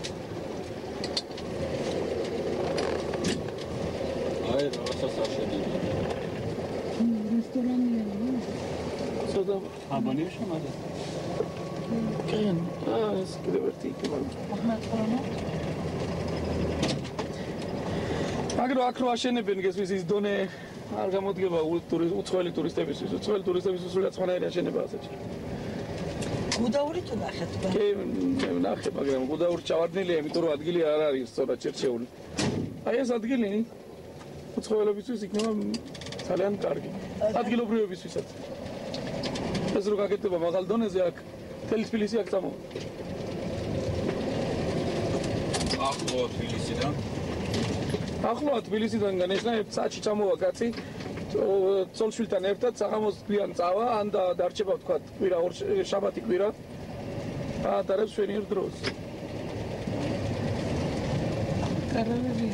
აი, რაღაცას აშენებენ. რესტორანია. სოდა აბანია შემადა. კენ, ეს კიდევ ერთი იქნება. მაგრამ აქ რო აშენებენ გესმის ის დონე არ გამოდგება უცხოელი ტურისტებისთვის, უცხოელი ტურისტებისთვის სულად სხვანაირი აშენება ასეთი. გუდაური თუ ნახეთ? კი, ნახე, მაგრამ გუდაური ჩავარდნილია, იმიტომ რომ ადგილი არ არის სწორად შერჩეული. აი ეს ადგილი უცხოელებისთვის იქნება ძალიან კარგი. ადგილობრივებისთვისაც. ეს რო გაკეთდება მაღალ დონეზე აქ, მთელი თბილისი აქ წამოვა. ახლოა თბილისიდან. ახლოა თბილისიდან განეცნაებ საათში წამოვა კაცი ცოლშვილთან ერთად საღამოს გვიან წავა ან დარჩება თქვა კვირა შაბათი კვირა ატარებს შვენიერ დროს კარავები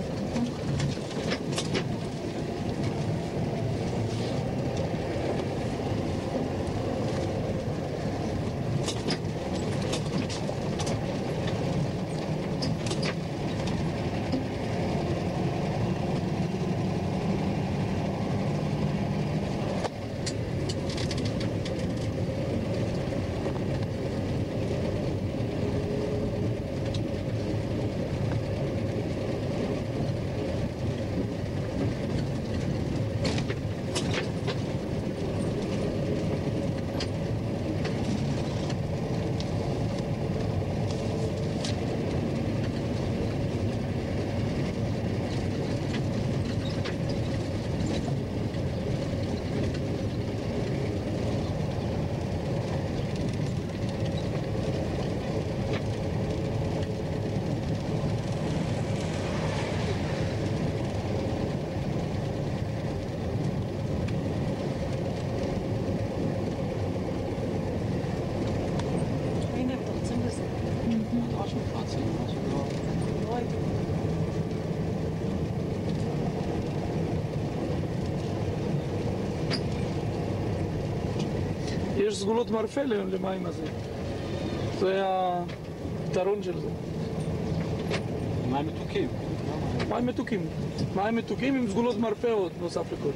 יש סגולות מרפא למים הזה. זה היתרון של זה. מים מתוקים. מים מתוקים. מים מתוקים עם סגולות מרפאות נוסף לכל.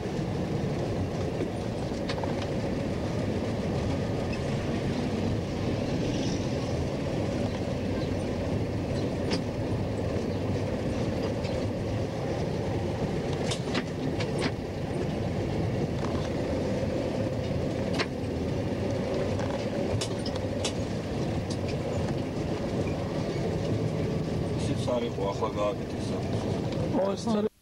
הוא אחלה גאה בטיסה. או, אז צריך...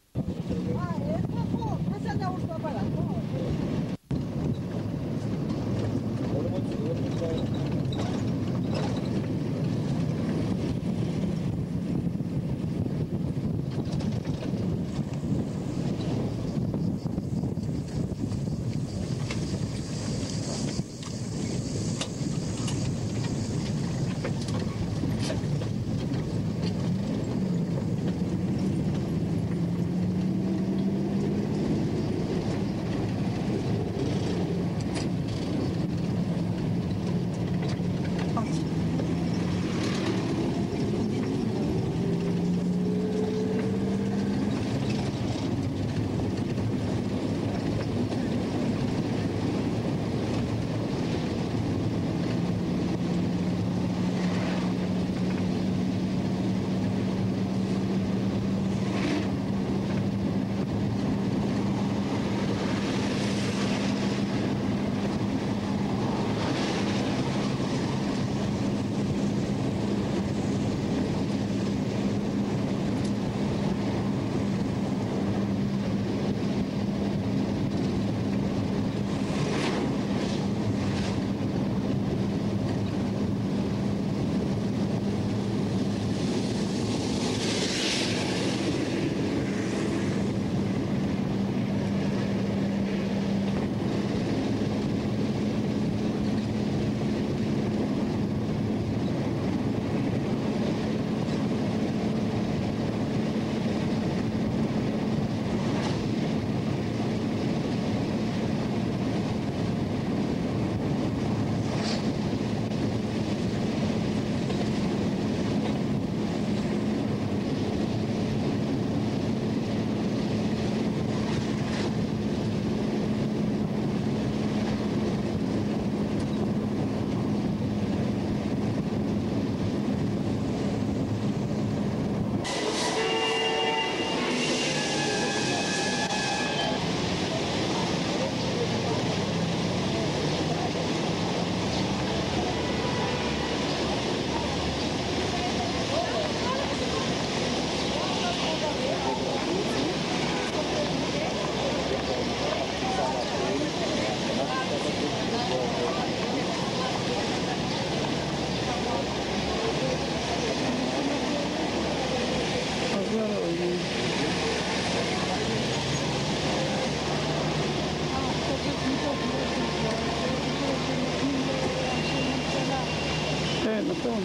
נכון.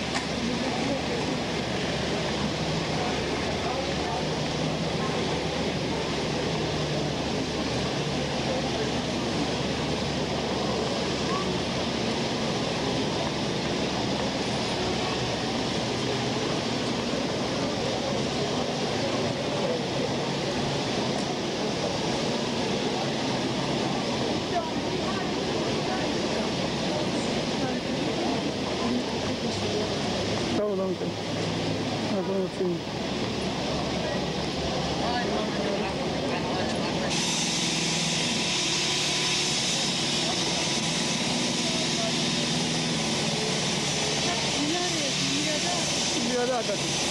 טוב, לא מכן. אנחנו רוצים. לידה, קטי.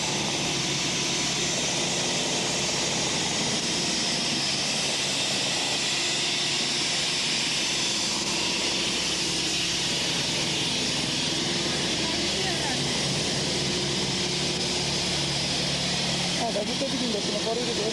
Aku tadi tinggal sama Farid itu.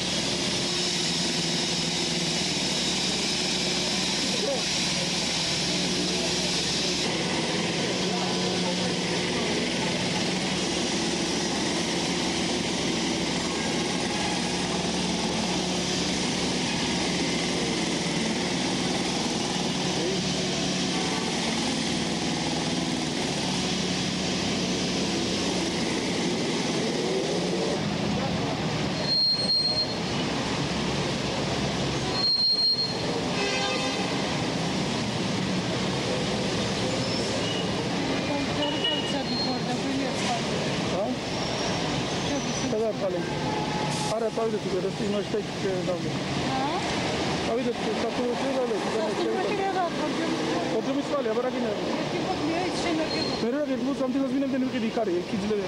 Salem. Are aparte tu că nu știi ce dau. Avete fatto lo stesso Potremmo fare, a Baragina. Però che tu something has been able to di care, kids le.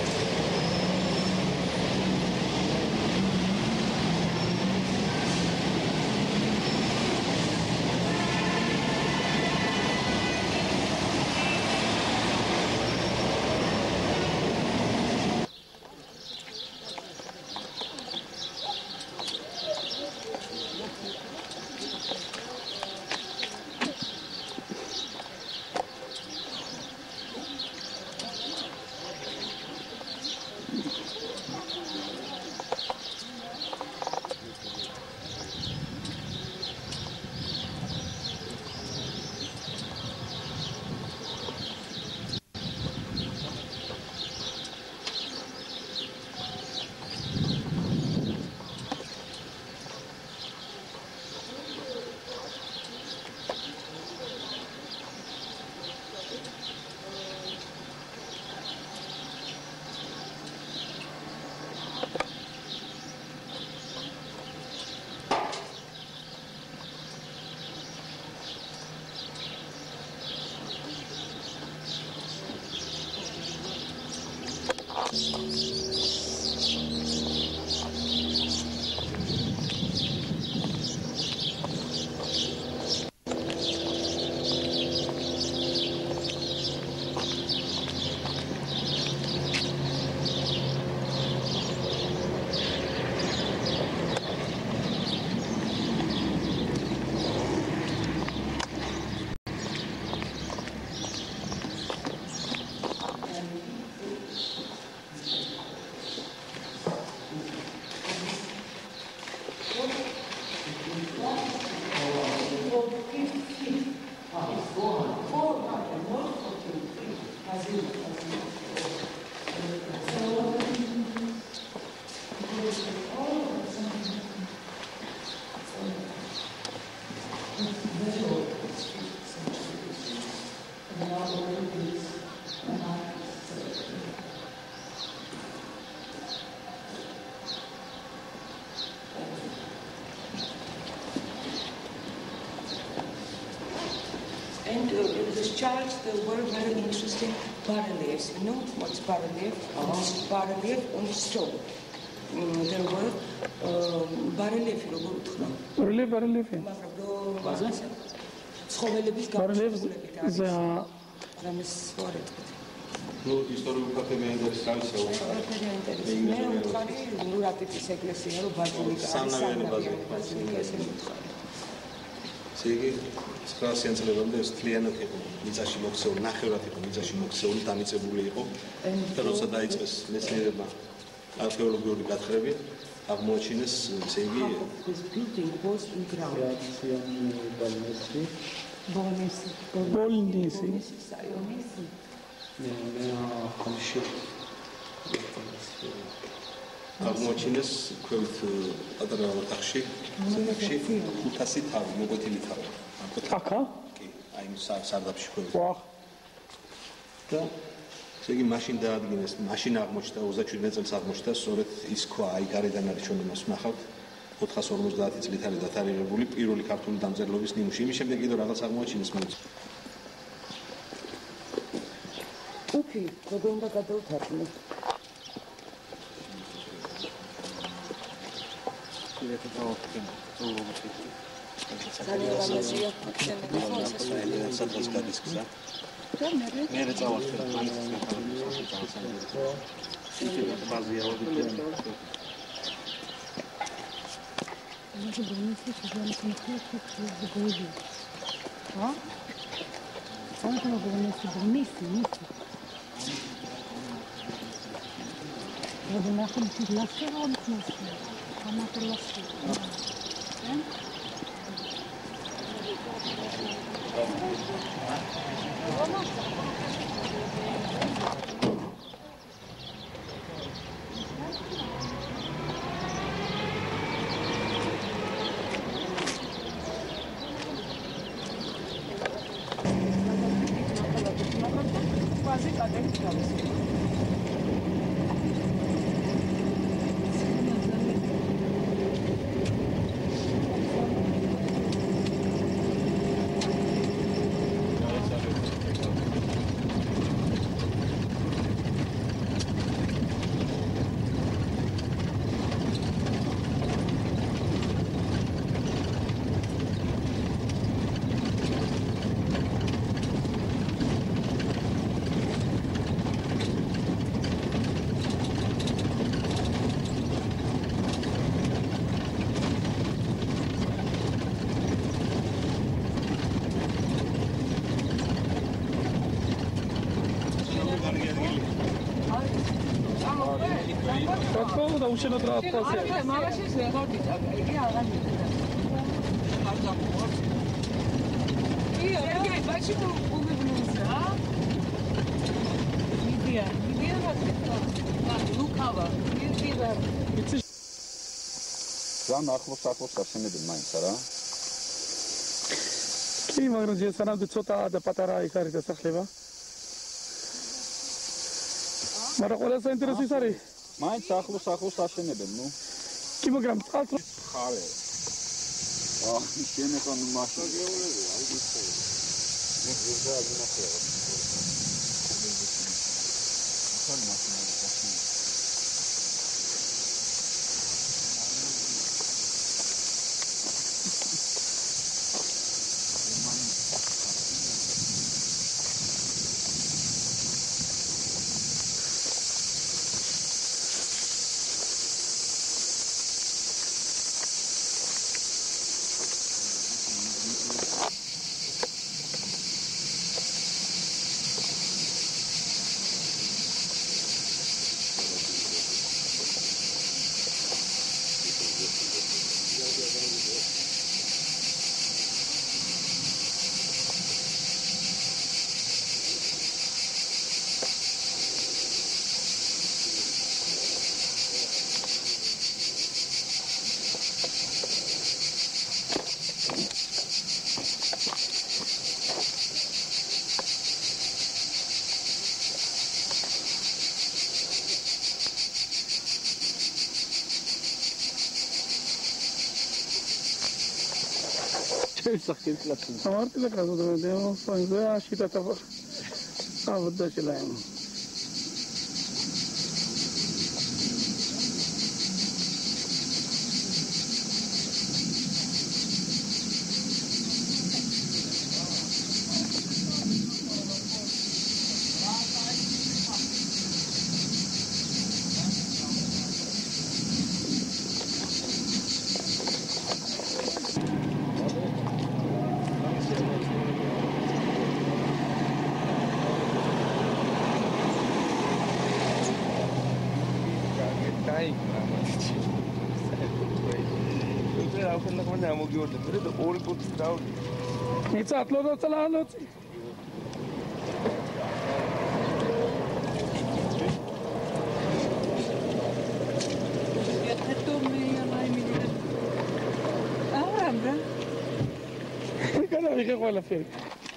And in this church, there were very interesting bas-reliefs. You know what's bas-relief? Bas-relief on stone. There were bas-reliefs, როგორ უთხრა. Bareliefi. მაგრამ რო ცხოველების გამოსახულებით არის. რამეს ვარეთქით. Ну, ისტორიული ფაქტები ინტერესანტია. მე ვთქვი, ნურატიტის ეკლესია, რომ ბაზილიკა არის. სამნავიანი ბაზილიკა ესე ვთქვი. სიგი 900 წლებამდე ეს თლიანად იყო მიწაში მოქცეული, ნახევრად იყო მიწაში მოქცეული, დამიწებული იყო. და როცა დაიწყეს მეცნიერება არქეოლოგიური გათხრები, აღმოაჩინეს ესე იგი this building was in ground. Bolnisi. აღმოაჩინეს ქვევით პატარა ოთახში, ზედაში 500 თავი, მოგვეთილი თავი. Აკა? კი, აი სარდაფში ქვევით. ვახ. და ესე იგი მაშინ დაადგინეს, მაშინ აღმოჩნდა 37 წელს აღმოჩნდა სწორედ ის ქვა, აი გარედან არის ჩვენ მას ვნახავთ 450 წლით არის დათარიღებული პირველი ქართული დამწერლობის ნიმუში. იმის შემდეგ კიდევ რაღაც აღმოაჩინეს მოიც. Okay, როგორ უნდა გადავთარგმნო? ძალიან ლამაზია, აქცენტები ხო ეს სადღაც გადის გზა. მე წავასწრებ მაინც ბაზია უშენოდ რა ფასი არა, მამაშენს ვეღარ ვიტაკა, იგი აღარ მიდოდა. არ დაყურს. იგი ბაჩი უმევლუზა. მიდია რა ლუკავა. მიდია. ძალიან ახლოს აშენებენ მაინც არა? კი, მაგრამ სანამდე ცოტა და პატარა იქ არის დასახლება. მაგრამ ყველა საინტერესო ის არის. მაინც ახლოს აშენებენ, ნუ. კი, მაგრამ წყალს ხარე. შენება ნუ მაშინ. აი ეს. მე ზოგადად არ მინახევა. ახალი მაშინა არის. Sakın klasın. Artık da kazandı. Demo sanki aşita tafa. Avda çelayım. Nici atlo da cala noci. Cara, dije cuál la fe.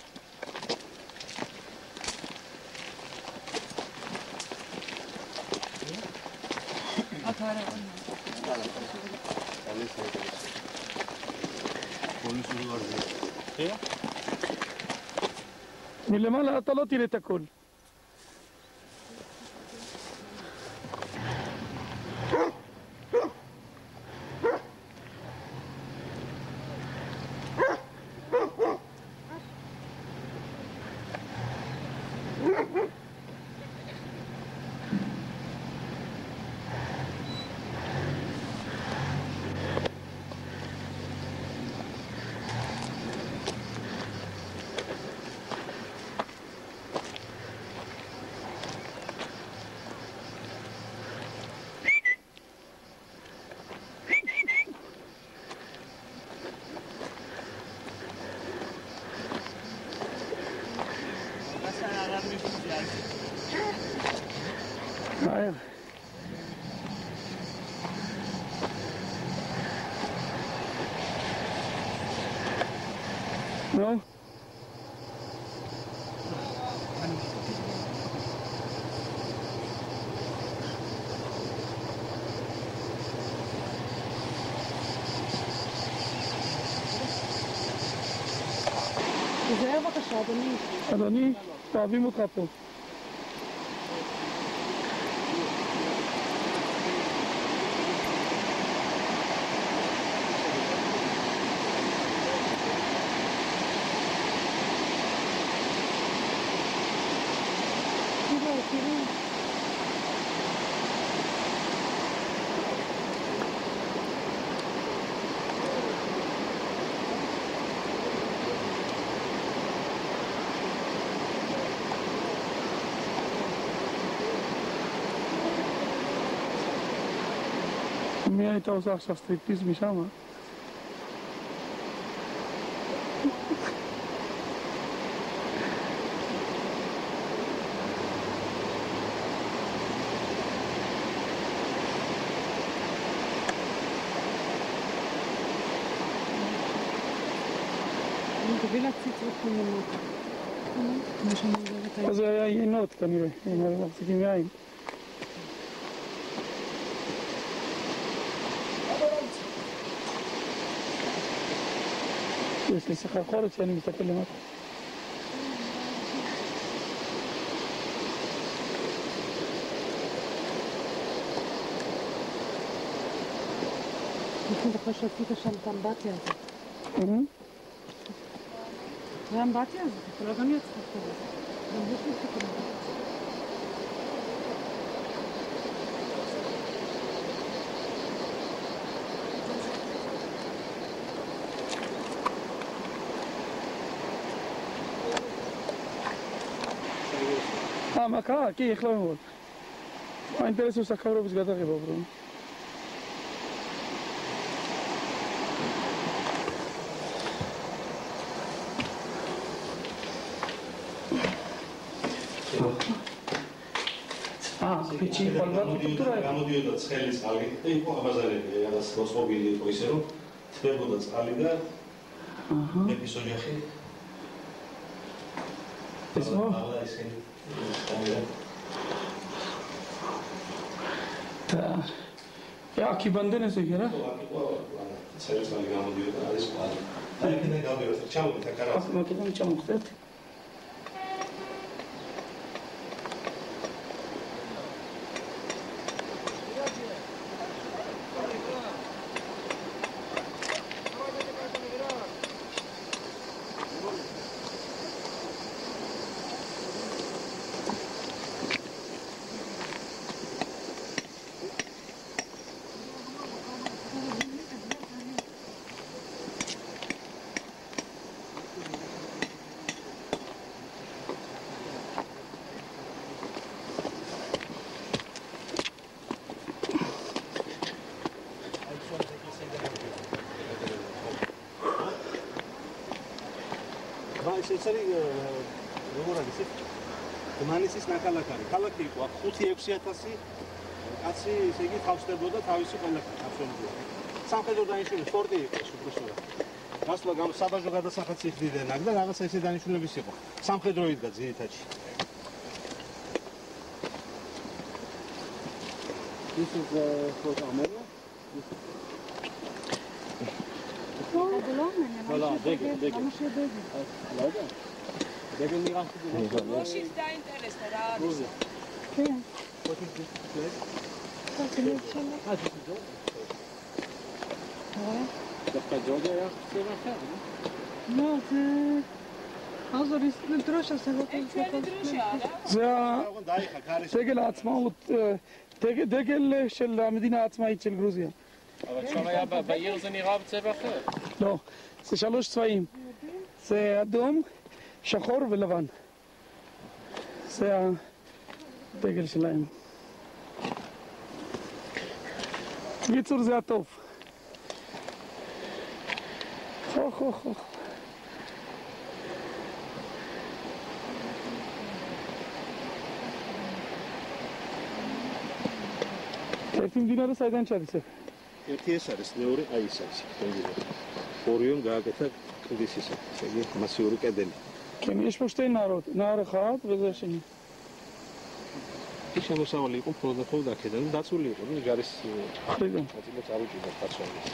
ملمالا طلعتي لتاكل Hayır. No. תיזהר בבקשה, אדוני. אדוני, אוהבים אותך פה. מי הייתה עושה עכשיו סטריפטיז משם? תביא להציץ בפנימות. אז זה היה יינות כנראה, הם מחזיקים יין. יש לי סחרחורת שאני מסתכל למטה. אני זוכר שעשית שם את האמבטיה הזאת. זה האמבטיה הזאת, אתה לא גם יצחק כזה. גם זה שלי שכן. Ma cá, aqui, reclamo. A interesse o sacar o bisgata aqui, Bruno. Pici, palvato tutto il გამოდიოდა ცხელი წყალი და იყო აბაზარები, რაღაც მოსყობილი იყო ისე რომ თბებოდა წყალი და მეფის ოჯახი ეს მო? ალა ისინი Ja, ki bandenes εκεί, რა? ცხელი წყალი გამოდიოდა არის წყალი. აი კიდე გავდივართ, ჩამოვით აქ არა. Μα კიდე ჩამოვხდეთ. ეს არის როგორ არის ეს? მანისის ნაკალაკარი. ქალაქი იყო 5-6000 კაცი, ესე იგი თავსდებოდა თავისი ყველაფერი აბსოლუტურად. სამხედრო დანიშნულების სპორტი იყო უბრალოდ. გასვლა საბაჟო გადასახადს იხდიდნენ აქ და რაღაცა ესე დანიშნულების იყო. სამხედრო იდგა ძირითადში. This is for Armenia. דגל נראה שזה לא רושי זה האינטרס, תראה על זה. כן. דווקא ג'ורג'יה היה צבע אחר, לא? לא, זה... אז זה דרושה, זה לא אין כאלה דרושה, זה דגל העצמאות, דגל של המדינה העצמאית של גרוזיה. אבל שם היה בעיר זה נראה בצבע אחר. לא, זה 3 צבעים. זה אדום, שחור ולבן. זה הדגל שלהם. בקיצור זה הטוב. חוך. ერთი მდინარე საიდან ჩადის? ერთი ეს არის, მეორე აი ეს არის. ორივემ გააკეთა კლდის ისე, ესე იგი მასიური კედელი. כן, יש פה שתי נהר אחד וזה השני. ის შემოსავალი იყო მხოლოდ აქედან, დაცული იყო, ჯარის ხრიდან. ნაწილებს არ უჭირდა ფარშავის.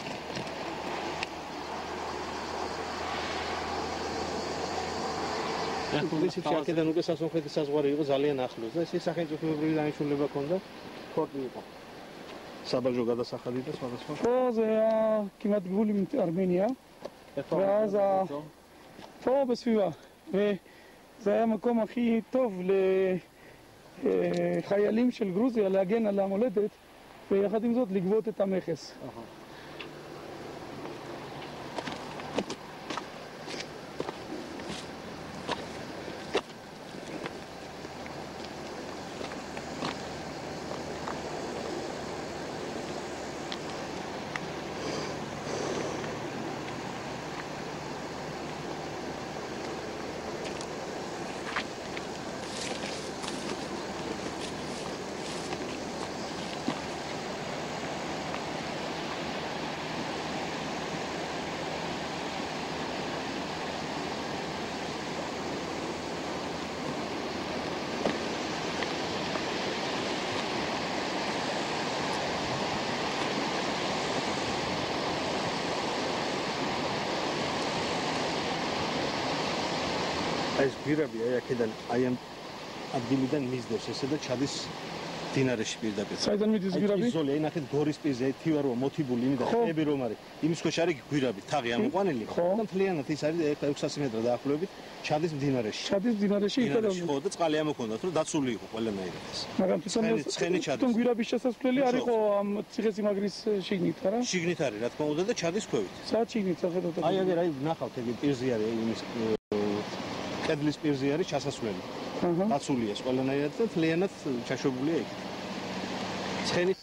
ახლა აქედან უკვე სასონხეთის საზღვარი იყო ძალიან ახლოს და ეს სახელმწიფოებრივი დანიშნულება ჰქონდა, ფორტი იყო. საბაჟო გადასახადი და სხვადასხვა. פה זה היה כמעט גבול עם ארמניה, ואז פה בסביבה, וזה היה המקום הכי טוב לחיילים של גרוזיה להגן על המולדת, ויחד עם זאת לגבות את המכס. აი ეს გვირაბი აი აქედან აი ამ ადგილიდან მისდევს ესე და ჩადის დინარეში პირდაპირ. საიდან მიდის გვირაბი? აი ზოლი აი ნახეთ გორის პირზე აი თივაროა მოთიბული იმიდან ხეები რომ არის. იმის ქვეშ არის გვირაბი, თაღი ამოყვანილი. და მთლიანად ის არის 600 მეტრ დაახლოებით ჩადის მდინარეში. ჩადის მდინარეში იქიდან. ხო და წყალი ამოქონდათ რომ დაცული იყო ყველანაირად ეს. მაგრამ ცხენი ჩადის. თვითონ გვირაბის შესასვლელი არისო ამ ციხესიმაგრის შიგნით, არა? შიგნით არის რა თქმა უნდა და ჩადის ქვევით. საათ შიგნით სახედოთ. აი აგერ აი ნახავთ ეგ პირზე არის იმის კედლის პირზე არის ჩასასვლელი. დაცულია ყველანაირად და მთლიანად ჩაშვებულია იქ. ცხენი